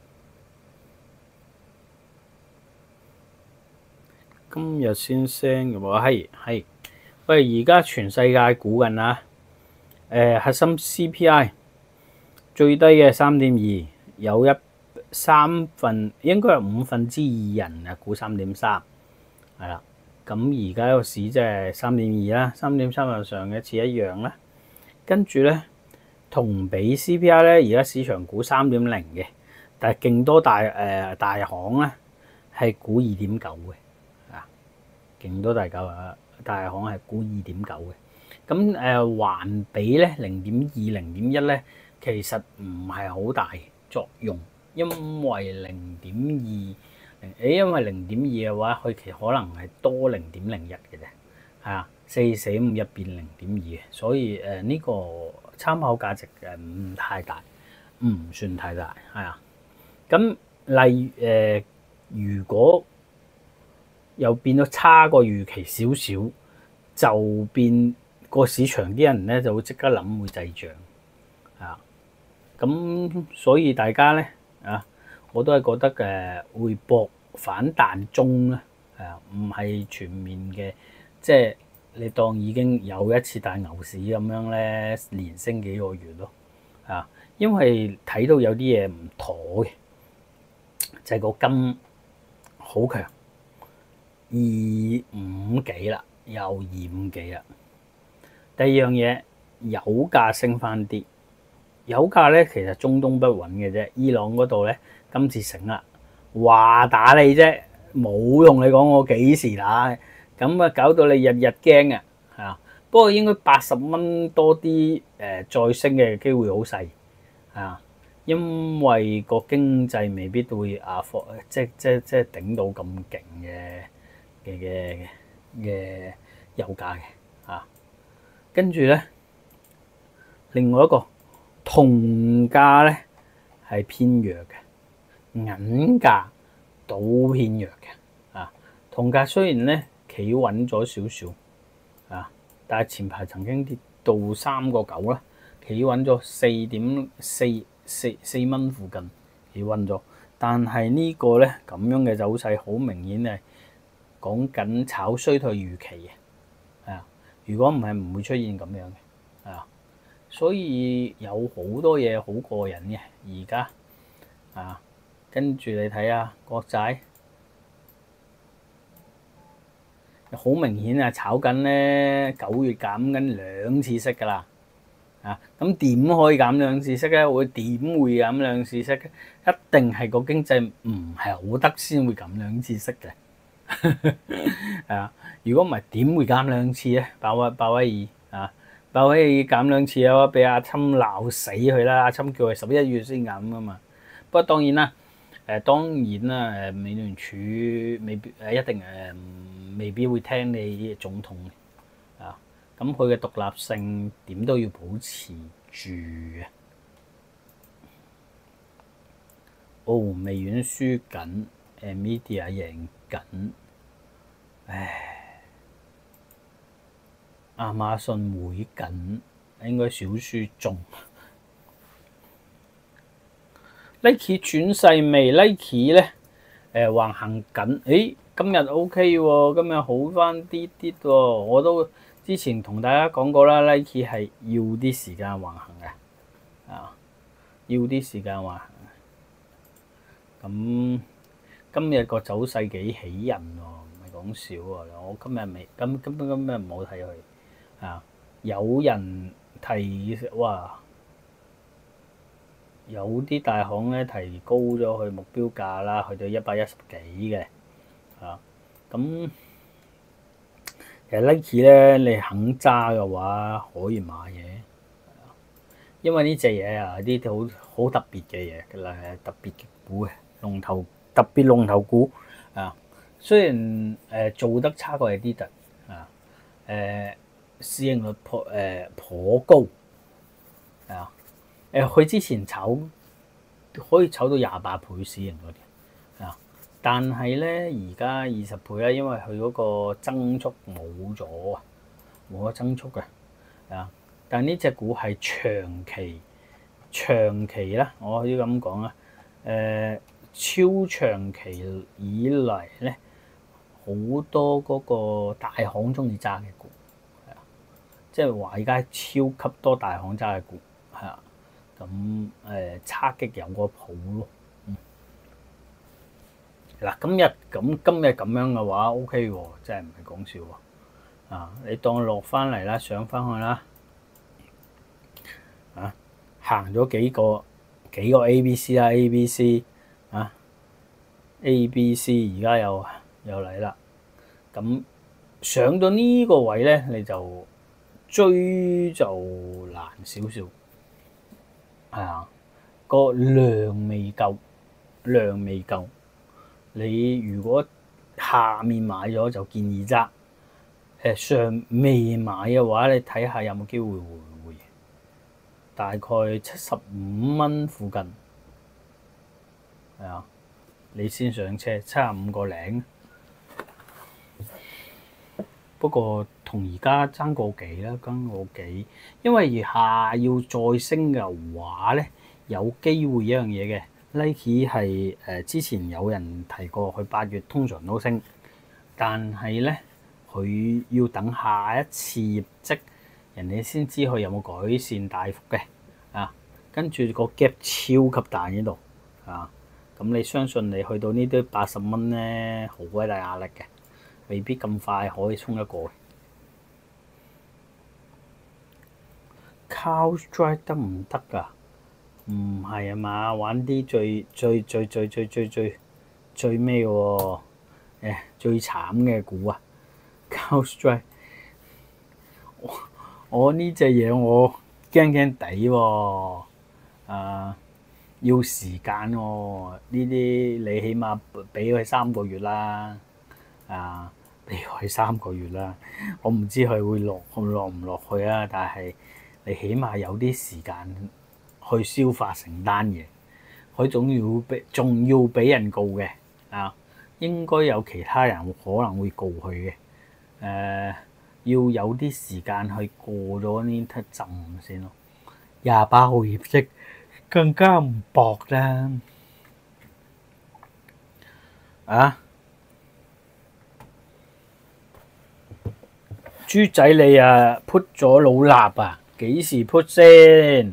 今日先 send 嘅喎，係，喂，而家全世界估緊核心 CPI。最低嘅3.2，有應該係2/5人估3.3，係啦。咁而家個市即係3.2啦，3.3同上一次一樣啦。跟住咧，同比 CPI 咧，而家市場估3.0嘅，但係勁多大行咧係估2.9嘅，勁多大行係估2.9嘅。咁環比咧0.2、0.1咧。其實唔係好大作用，因為0.2嘅話，佢其實可能係多0.01嘅啫，4捨5入變0.2嘅，所以呢個參考價值唔太大，唔算太大，咁如果又變咗差過預期少少，就變個市場啲人咧就會即刻諗會滯脹。咁所以大家咧我都係覺得會搏反彈中啦，唔係全面嘅，即係你當已經有一次大牛市咁樣咧，連升幾個月咯，因為睇到有啲嘢唔妥嘅，就係個金好強2.5幾啦，又2.5幾啦。第二樣嘢，油價升翻啲，油價咧其實中東不穩嘅啫，伊朗嗰度咧今次醒啦，話打你啫，冇同你講我幾時打，咁啊搞到你日日驚啊，不過應該80蚊多啲，再升嘅機會好細，因為個經濟未必會即頂到咁勁嘅油價嘅，跟住咧，另外一個銅價咧係偏弱嘅，銀價都偏弱嘅，銅價雖然咧企穩咗少少，但係前排曾經跌到3.9啦，企穩咗4.4蚊附近企穩咗，但係呢個咧咁樣嘅走勢好明顯係講緊炒衰退預期嘅，如果唔係唔會出現咁樣嘅，所以有好多嘢好過癮嘅而家，跟住你睇下國債。好明顯啊！炒緊咧9月減緊2次息㗎啦，咁點可以減2次息咧？會點會減2次息嘅？一定係個經濟唔係好得先會減2次息嘅，如果唔係點會減2次咧？鮑威爾減2次嘅話，俾阿侵鬧死佢啦！阿侵叫佢11月先減㗎嘛。不過當然啦，美聯儲未必一定未必會聽你總統嘅，咁佢嘅獨立性點都要保持住嘅。微軟輸緊，Nvidia 贏緊，亞馬遜回緊，應該少輸中。Nike 轉勢未 ？Nike 咧橫行緊，今日 OK 喎，今日好翻啲喎。我都之前同大家講過啦，Nike 係要啲時間橫行嘅，要啲時間橫行。咁今日個走勢幾喜人喎，唔係講笑喎。我今日冇睇佢，有人提話。有啲大行咧提高咗佢目標價啦，去到110幾嘅，咁其實 Nike 咧你肯揸嘅話可以買嘅，因為呢隻嘢啲好特別嘅嘢啦，特別嘅股嘅特別龍頭股，雖然做得差過Adidas，市盈率頗高，佢之前可以炒到28倍市盈率嘅，但係咧而家20倍啦，因為佢嗰個增速冇咗增速嘅，但呢隻股係長期啦，我可以咁講啦，超長期以嚟咧，好多嗰個大行中意揸嘅股，即係話而家超級多大行揸嘅股，咁差極有個譜咯。嗱，今日咁樣嘅話 OK 喎，真係唔係講笑喎。你當落翻嚟啦，上翻去啦，行咗幾個 ABC 啦，ABC 而家又嚟啦。咁上到呢個位咧，你就追就難少少。個量未夠，你如果下面買咗就建議揸，上未買嘅話，你睇下有冇機會回，大概75蚊附近，你先上車75個零。不過同而家爭個幾啦，因為下要再升嘅話咧，有機會一樣嘢嘅， Nike 係之前有人提過，佢8月通常都升，但係咧佢要等下一次業績，人哋先知佢有冇改善大幅嘅啊。跟住個 gap 超級大呢度啊，咁你相信你去到呢啲80蚊咧，好鬼大壓力嘅，未必咁快可以衝得過。CrowdStrike 得唔得㗎？唔係啊嘛，玩啲最咩嘅喎？最慘嘅股啊 ！CrowdStrike，我呢隻嘢我驚驚地喎，要時間喎。呢啲你起碼俾佢3個月啦，俾佢3個月啦。我唔知佢會落唔落去啊，但係你起碼有啲時間去消化成單嘢，佢仲要俾人告嘅啊，應該有其他人可能會告佢嘅，要有啲時間去過咗呢啲浸先咯。28號業績更加唔薄啦，豬仔你啊 put 咗老衲啊，幾時 put 先？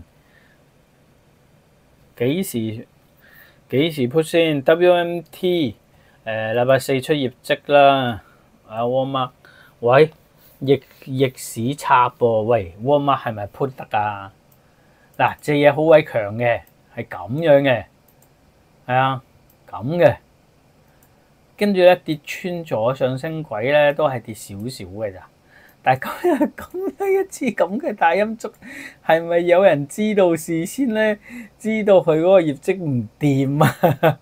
幾時 put 先 ？WMT 禮拜4出業績啦。Walmart 喂逆市插噃，喂 Walmart 係咪 put 得啊？嗱，隻嘢好鬼強嘅，係咁樣嘅，係啊咁嘅，跟住咧跌穿咗上升軌咧，都係跌少少嘅咋。但係咁樣一次咁嘅大陰燭，係咪有人知道事先咧？知道佢嗰個業績唔掂啊？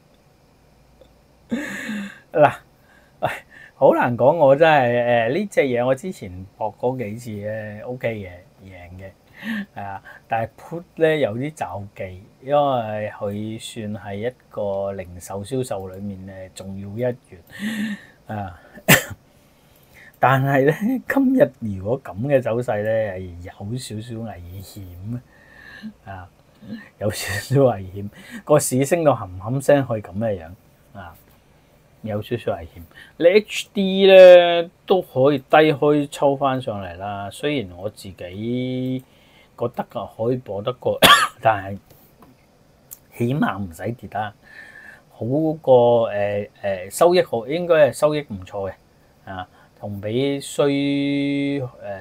嗱，好難講，我真係呢隻嘢我之前博過幾次咧 ，OK 嘅，贏嘅，係啊。但係 put 咧有啲詐忌，因為佢算係一個零售銷售裡面嘅重要一員啊。但係咧，今日如果咁嘅走勢咧，係有少少危險啊！有少少危險，個市升到冚冚聲去咁嘅樣啊，有少少危險。你 HD 咧都可以低開抽翻上嚟啦。雖然我自己覺得啊可以搏得過，但係起碼唔使跌啦，好過收益好，應該係收益唔錯嘅啊。同比衰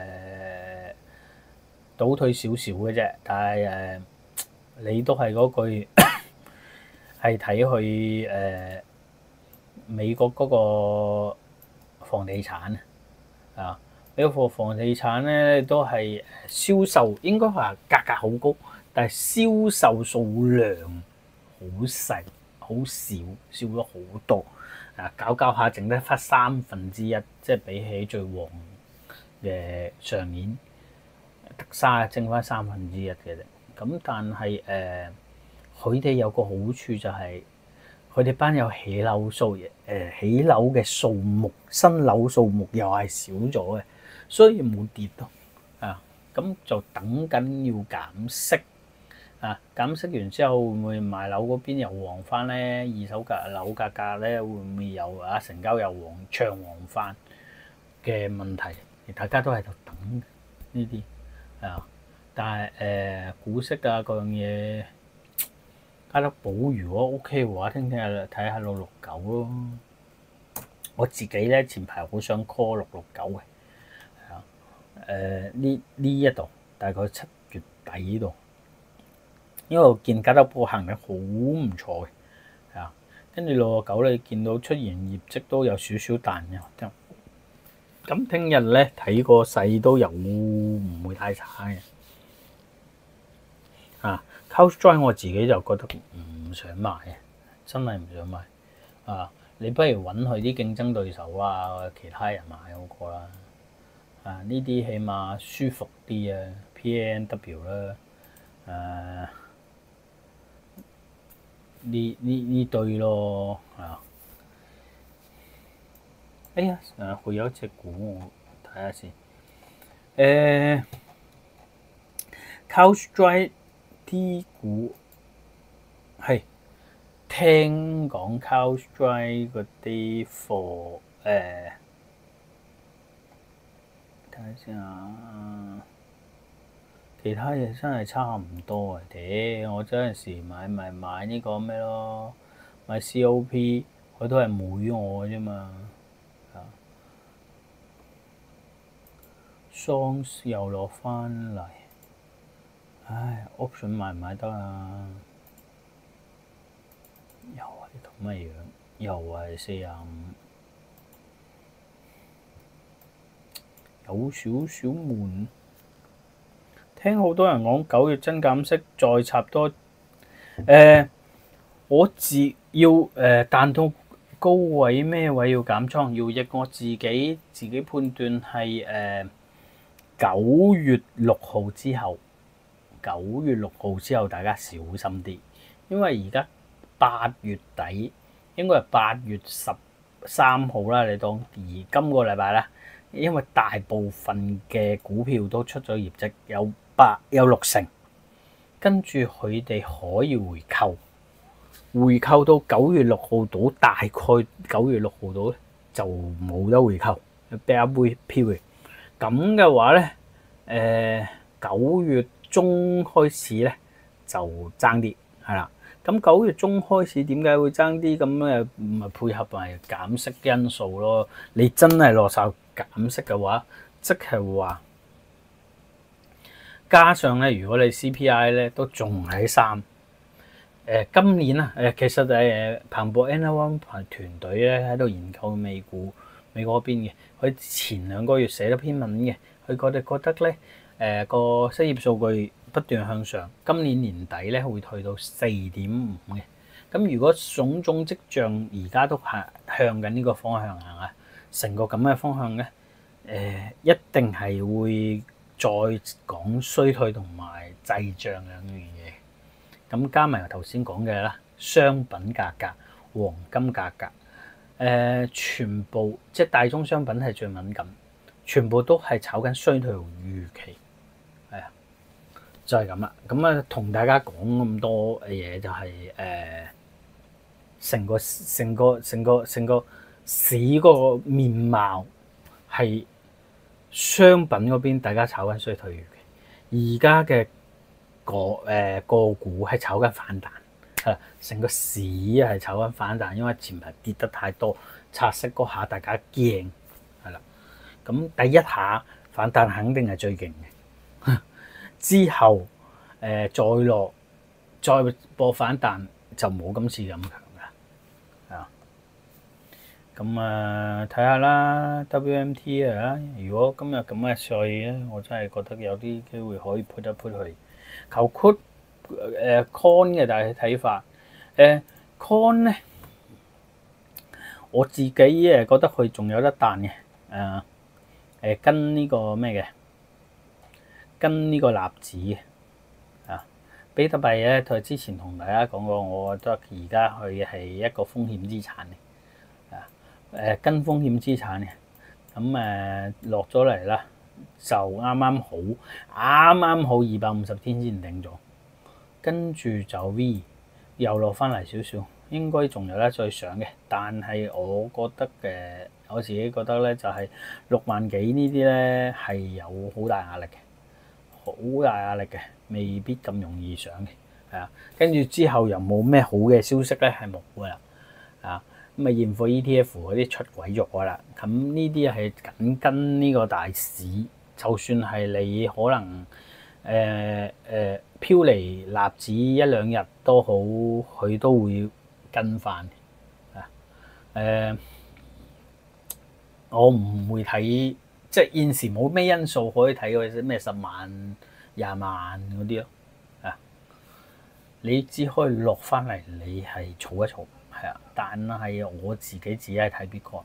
倒退少少嘅啫，但係你都係嗰句係睇佢美國嗰個房地產啊，美國房地產咧都係銷售應該話價格好高，但係銷售數量好細，好少，少咗好多。搞下，剩得翻1/3，即係比起最旺嘅上年得剩翻1/3嘅啫。咁但係佢哋有個好處就係佢哋班有起樓起樓嘅數目，新樓數目又係少咗嘅，所以冇跌到咁就等緊要減息。減息完之後，會唔會賣樓嗰邊又旺翻咧？二手樓價格咧會唔會有成交又暢旺翻嘅問題？大家都喺度等呢啲但係股息各樣嘢加得寶，如果 OK 嘅話，聽日睇下669咯。我自己咧前排好想 call 669嘅，呢一度大概7月底度。因為我見加德寶行得好唔錯嘅，跟住669你見到出現業績都有少少彈嘅，咁聽日咧睇個勢都有唔會太差嘅。CrowdStrike 我自己就覺得唔想買嘅，真係唔想買。你不如揾佢啲競爭對手其他人買好過啦。呢啲起碼舒服啲啊 ，PNW 啦，呢對咯，哎呀，佢有一隻股我睇下先。CrowdStrike 啲股係聽講 CrowdStrike 嗰啲貨睇下先啊，其他嘢真係差唔多啊！我嗰陣時買呢個咩咯，買 COP 佢都係每我嘅啫嘛。Songs 又落返嚟，唉 option 買唔買得啊？又係咁嘅樣，又係45，有少少悶。聽好多人講9月真減息，再插多我要彈到高位咩位要減倉，要益我自己判斷係9月6號之後，9月6號之後大家小心啲，因為而家8月底應該係8月13號啦，你當而今個禮拜啦，因為大部分嘅股票都出咗業績，有60%，跟住佢哋可以回購到9月6號到，大概9月6號到咧就冇得回購，bear period。咁嘅話咧，9月中開始咧就爭啲，係啦。咁9月中開始點解會爭啲？咁咪配合埋減息因素咯。你真係落手減息嘅話，即係話加上咧，如果你 CPI 咧都仲喺3，今年啊，其實彭博 N1 團隊咧喺度研究美國嗰邊嘅，佢前2個月寫咗篇文嘅，佢覺得咧個失業數據不斷向上，今年年底咧會退到4.5嘅。咁如果種種跡象而家都係向緊呢個方向行啊，成個咁嘅方向咧，一定係會再講衰退同埋滯脹兩樣嘢。咁加埋頭先講嘅啦，商品價格、黃金價格，全部即係大宗商品係最敏感，全部都係炒緊衰退預期，係啊，就係咁啦。咁啊，同大家講咁多嘢就係成個市嗰個面貌係商品嗰邊大家炒緊衰退預期，而家嘅個股係炒緊反彈，係成個市係炒緊反彈，因為前排跌得太多，拆息嗰下大家驚，係啦。咁第一下反彈肯定係最勁嘅，之後再落再播反彈就冇今次咁強㗎，啊。咁睇下啦 ，WMT 啊，如果今日咁嘅勢咧，我真係覺得有啲機會可以 put 一 put 去。求 put con 嘅大睇法，con 咧我自己覺得佢仲有得彈嘅，跟呢個咩嘅，跟呢個納指嘅比特幣咧，佢之前同大家講過，我覺得而家佢係一個風險資產嘅，跟風險資產嘅，咁落咗嚟啦。就啱好250天先頂咗，跟住就 V 又落翻嚟少少，應該仲有得再上嘅。但係我覺得我自己覺得咧，就係6萬幾呢啲咧係有好大壓力嘅，未必咁容易上嘅，係啊。跟住之後又冇咩好嘅消息咧，係冇噶啦，啊。咁現貨 ETF 嗰啲出軌咗啦，咁呢啲係緊跟呢個大市，就算係你可能飄離納指1、2日都好，佢都會跟翻我唔會睇，即係現時冇咩因素可以睇嗰啲咩10萬、20萬嗰啲咯，你只可以落翻嚟，你係儲一儲。係啊，但係我自己係睇 Bitcoin，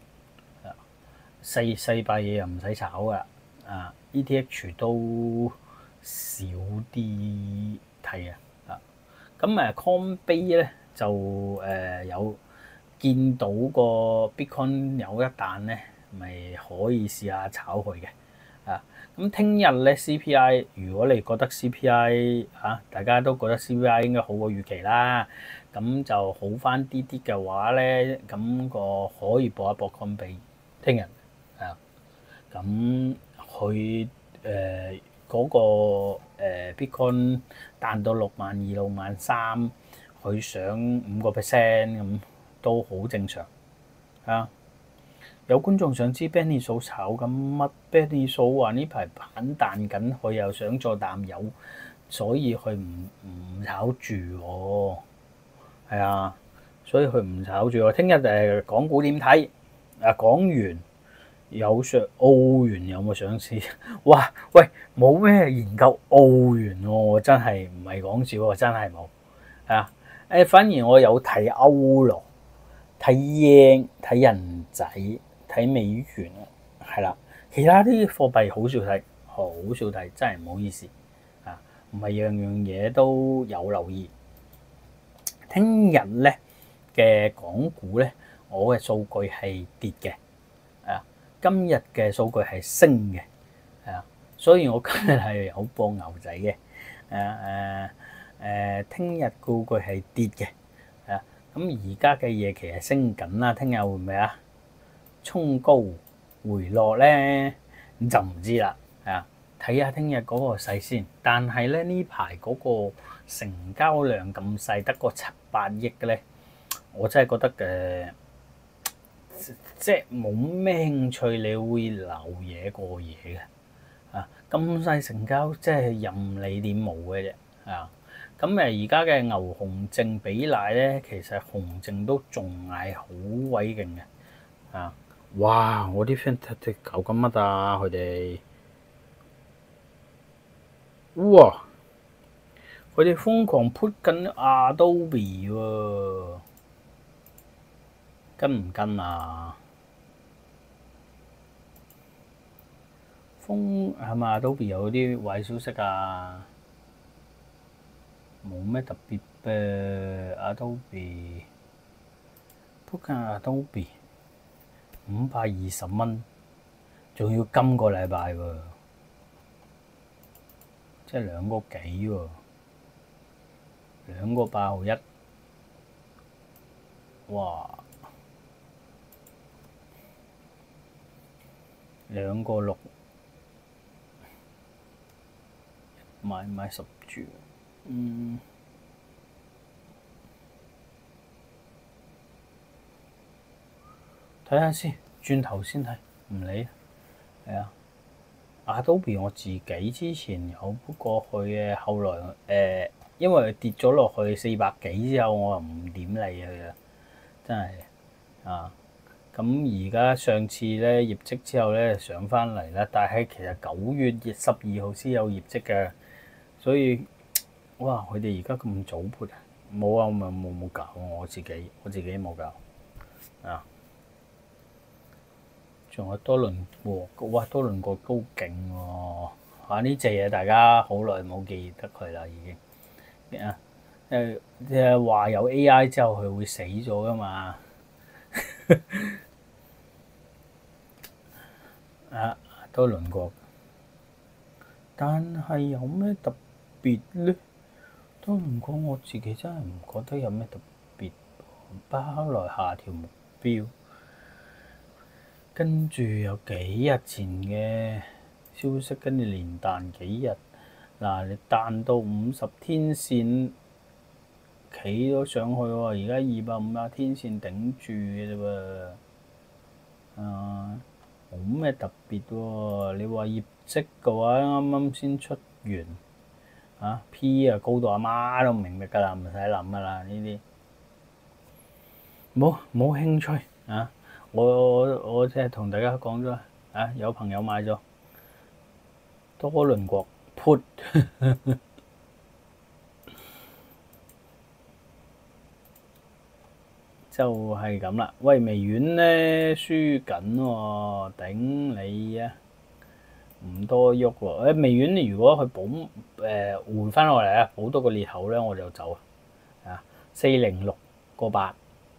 細把嘢又唔使炒噶啦，ETH 都少啲睇啊，咁Coinbase 咧就有見到個 Bitcoin 有一彈咧，咪可以試下炒佢嘅。咁聽日咧 CPI，如果你覺得 CPI 大家都覺得 CPI 應該好過預期啦。 咁就好翻啲啲嘅話咧，咁個可以搏一搏咁俾聽日係啊。咁佢嗰個Bitcoin 彈到62000、63000，佢上5%咁都好正常啊。有觀眾想知 Benny 嫂炒緊乜？Benny 嫂話呢排反彈緊，佢又想做淡友，所以佢唔炒住喎。係啊，所以佢唔炒住喎。聽日港股點睇？講完有上澳元有冇上市？哇！喂，冇咩研究澳元喎，真係唔係講笑喎，真係冇。係啊，反而我有睇歐羅、睇 yen、睇人仔、睇美元，係啦。其他啲貨幣好少睇，好少睇，真係唔好意思啊。唔係樣樣嘢都有留意。聽日咧嘅港股咧，我嘅數據係跌嘅，今日嘅數據係升嘅，所以我今日係有播牛仔嘅，聽日數據係跌嘅，咁而家嘅嘢其實升緊啦，聽日會唔會啊？衝高回落咧，咁就唔知啦，睇下聽日嗰個勢先。但係咧呢排嗰個成交量咁細，得個7-8億嘅咧，我真係覺得即係冇咩興趣，你會留嘢過夜嘅，咁細成交，即係任你點冇嘅啫，咁而家嘅牛熊證比例咧，其實熊證都仲係好鬼勁嘅，哇！我啲 friend 搞緊乜啊？佢哋哇！佢哋瘋狂 put 緊 Adobe 喎，跟唔跟啊？係咪 Adobe 有啲壞消息啊？冇咩特別嘅 Adobe， put 緊 Adobe 520蚊，仲要今個禮拜喎，即係2個幾喎，2個8毫1，哇！2個6，買10注，睇下先，轉頭先睇，唔理。係啊，Adobe 我自己之前有鋪過去嘅，後來因為跌咗落去400幾之後，我又唔點理佢啦，真係啊。咁而家上次咧業績之後咧上翻嚟啦，但係其實9月12號先有業績嘅，所以哇佢哋而家咁早盤啊？冇啊，冇搞，我自己冇搞啊。仲有多倫國，哇！多倫國都勁喎，呢隻嘢大家好耐冇記得佢啦，已經話有 AI 之後佢會死咗噶嘛？多倫國，但係有咩特別咧？多倫國我自己真係唔覺得有咩特別，巴來下調目標。跟住有幾日前嘅消息，跟住連彈幾日，你彈到50天線企咗上去喎，而家250天線頂住嘅啫喎，冇咩特別喎。你話業績嘅話，啱啱先出完，P 高到阿媽都唔明白㗎啦，唔使諗㗎啦呢啲，冇興趣啊！我即係同大家講咗有朋友買咗多倫國 put 就係咁啦。喂，微軟咧輸緊喎，頂你啊！唔多喐喎。微軟如果佢換翻落嚟啊，補多個裂口咧，我就走406.8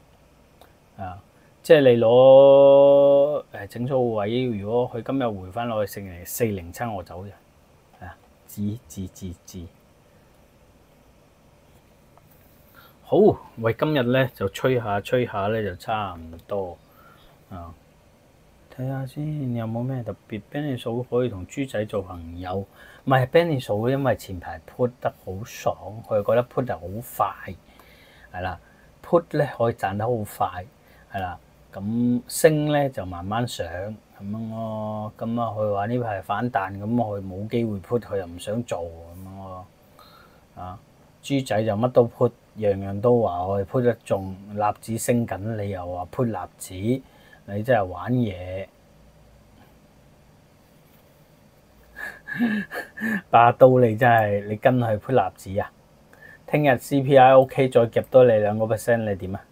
即係你攞整數位，如果佢今日回翻落去407，我走嘅，止。 好，喂，今日咧就吹下咧就差唔多啊。睇下先，有冇咩特別？Benny 嫂可以同豬仔做朋友，唔係 Benny 嫂，因為前排 put 得好爽，佢又覺得 put 得好快，係啦，put 咧可以賺得好快，係啦，咁升咧就慢慢上咁樣咯。咁啊，佢話呢排係反彈，咁佢冇機會 put，佢又唔想做咁樣咯。啊，豬仔就乜都 put，樣樣都話我哋 put 得中，納指升緊，你又話 put 納指，你真係玩嘢。霸道你真係，你跟佢 put 納指啊！聽日 CPI OK，再夾多你2%，你點啊？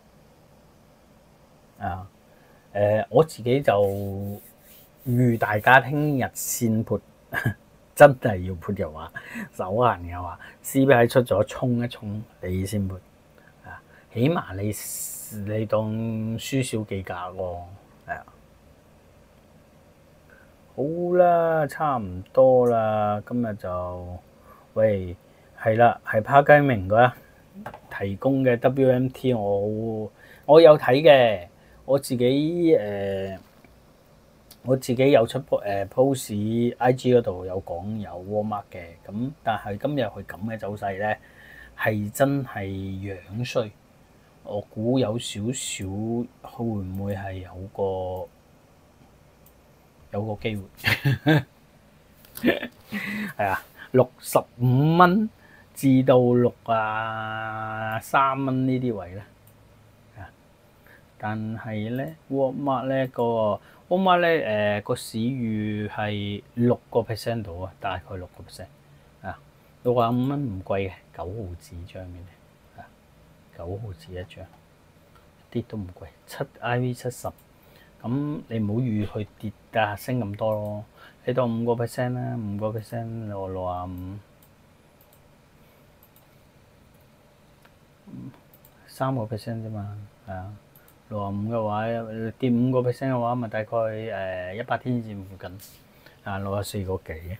啊，我自己就預大家聽日先 put，真係要 put 嘅話，手閒嘅話，CPI 出咗衝一衝，你先 put 啊，起碼你當輸少幾格喎，係啊。好啦，差唔多啦，今日就喂係啦，係趴雞明嗰提供嘅 WMT，我有睇嘅，我自己有出post IG 嗰度有講有 Walmart 嘅，咁但係今日佢咁嘅走勢咧，係真係樣衰，我估有少少會唔會係有個機會。係啊，65蚊至到63蚊呢啲位咧，但係咧 Walmart 咧個市預係6% 度啊，大概6%啊，65蚊唔貴嘅，9毫子張嘅啫，啊9毫子一張，一啲都唔貴，IV70，咁你唔好預佢跌啊升咁多咯。你當5% 啦，5%我65，3% 啫嘛，係啊，65嘅話跌5% 嘅話，咪大概100天線附近，啊64個幾，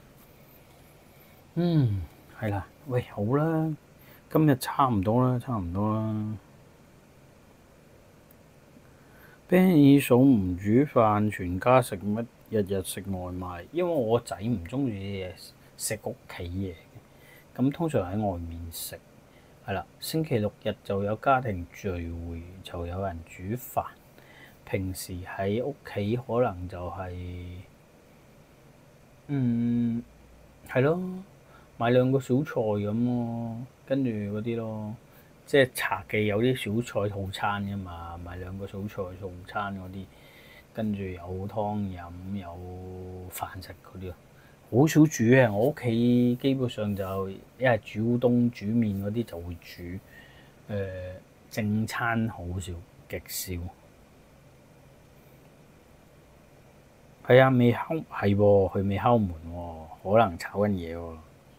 係啦，喂好啦，今日差唔多啦。Benny嫂唔煮飯，全家食乜？日日食外賣，因為我仔唔中意食屋企嘢，咁通常喺外面食，係啦。星期六日就有家庭聚會，就有人煮飯。平時喺屋企可能就係，係咯，買2個小菜咁咯，跟住嗰啲咯。即係茶記有啲小菜套餐㗎嘛，買2個小菜套餐嗰啲，跟住有湯飲有飯食嗰啲咯。好少煮嘅，我屋企基本上就一係煮烏冬煮麵嗰啲就會煮，正餐好少，極少。係啊，未敲係喎，佢未敲門喎，可能炒緊嘢喎。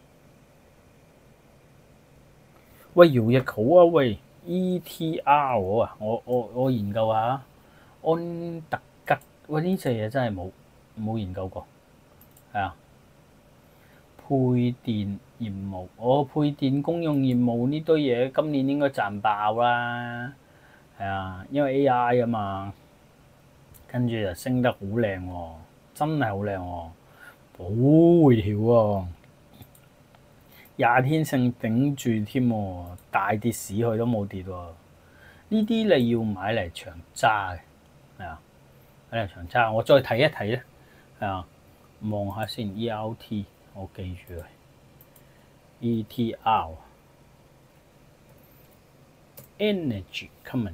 喂，搖翼好啊！喂，ETR 啊，我研究下安特吉。喂，呢隻嘢真係冇研究過，係啊。配電業務，配電公用業務呢堆嘢今年應該賺爆啦，係啊，因為 AI 啊嘛，跟住就升得好靚喎，真係好靚喎，好回調喎。20天線頂住添喎，大跌市佢都冇跌喎。呢啲你要買嚟長揸嘅，係啊，買嚟長揸。我再睇一睇咧，係啊，望下先 ERT， 我記住佢 ETR Energy Company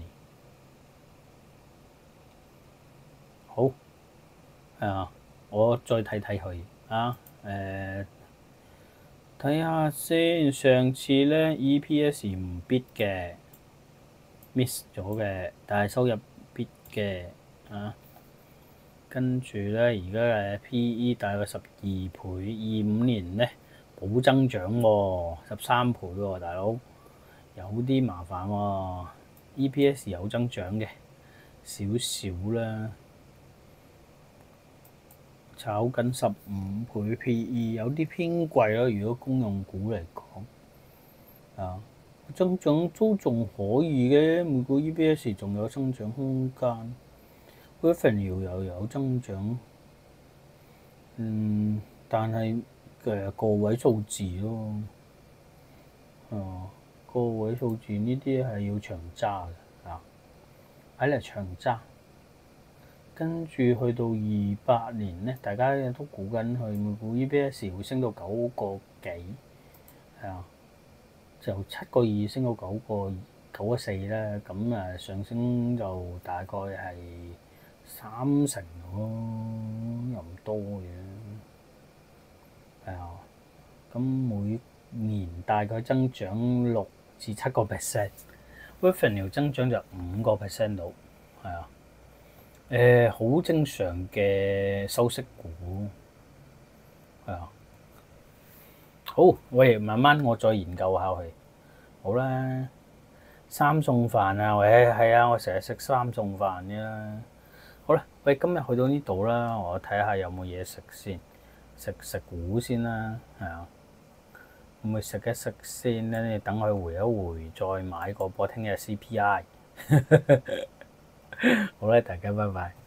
好，係啊，我再睇睇佢啊，睇下先，上次咧 EPS 唔 beat 嘅 miss 咗嘅，但係收入 beat 嘅啊。跟住咧，而家嘅 P/E 大概12倍，25年咧保增長喎，13倍喎，大佬有啲麻煩喎。EPS 有增長嘅，少少啦。炒緊15倍 P/E，有啲偏貴咯。如果公用股嚟講，啊， 增長都仲可以嘅，每個 EPS 仲有增長空間，Revenue 又有增長，但係個位數字咯，個位數字呢啲係要長揸嘅啊，睇嚟長揸，跟住去到28年咧，大家都估緊佢每股 EPS 會升到9個幾，係啊。就7個2升到9個4啦，咁上升就大概係30%咯，又唔多嘅，係啊。咁每年大概增長6至7%，Revenue 增長就5%到，係啊。好正常嘅收息股，係啊。好，喂，慢慢我再研究下佢。好啦，三餸飯啊，喂，係啊，我成日食三餸飯嘅啦。好啦，喂，今日去到呢度啦，我睇下有冇嘢食先，食糊先啦，係啊。會唔會食一食先咧？等佢回一回，再買個波聽日 CPI。好啦，大家拜拜。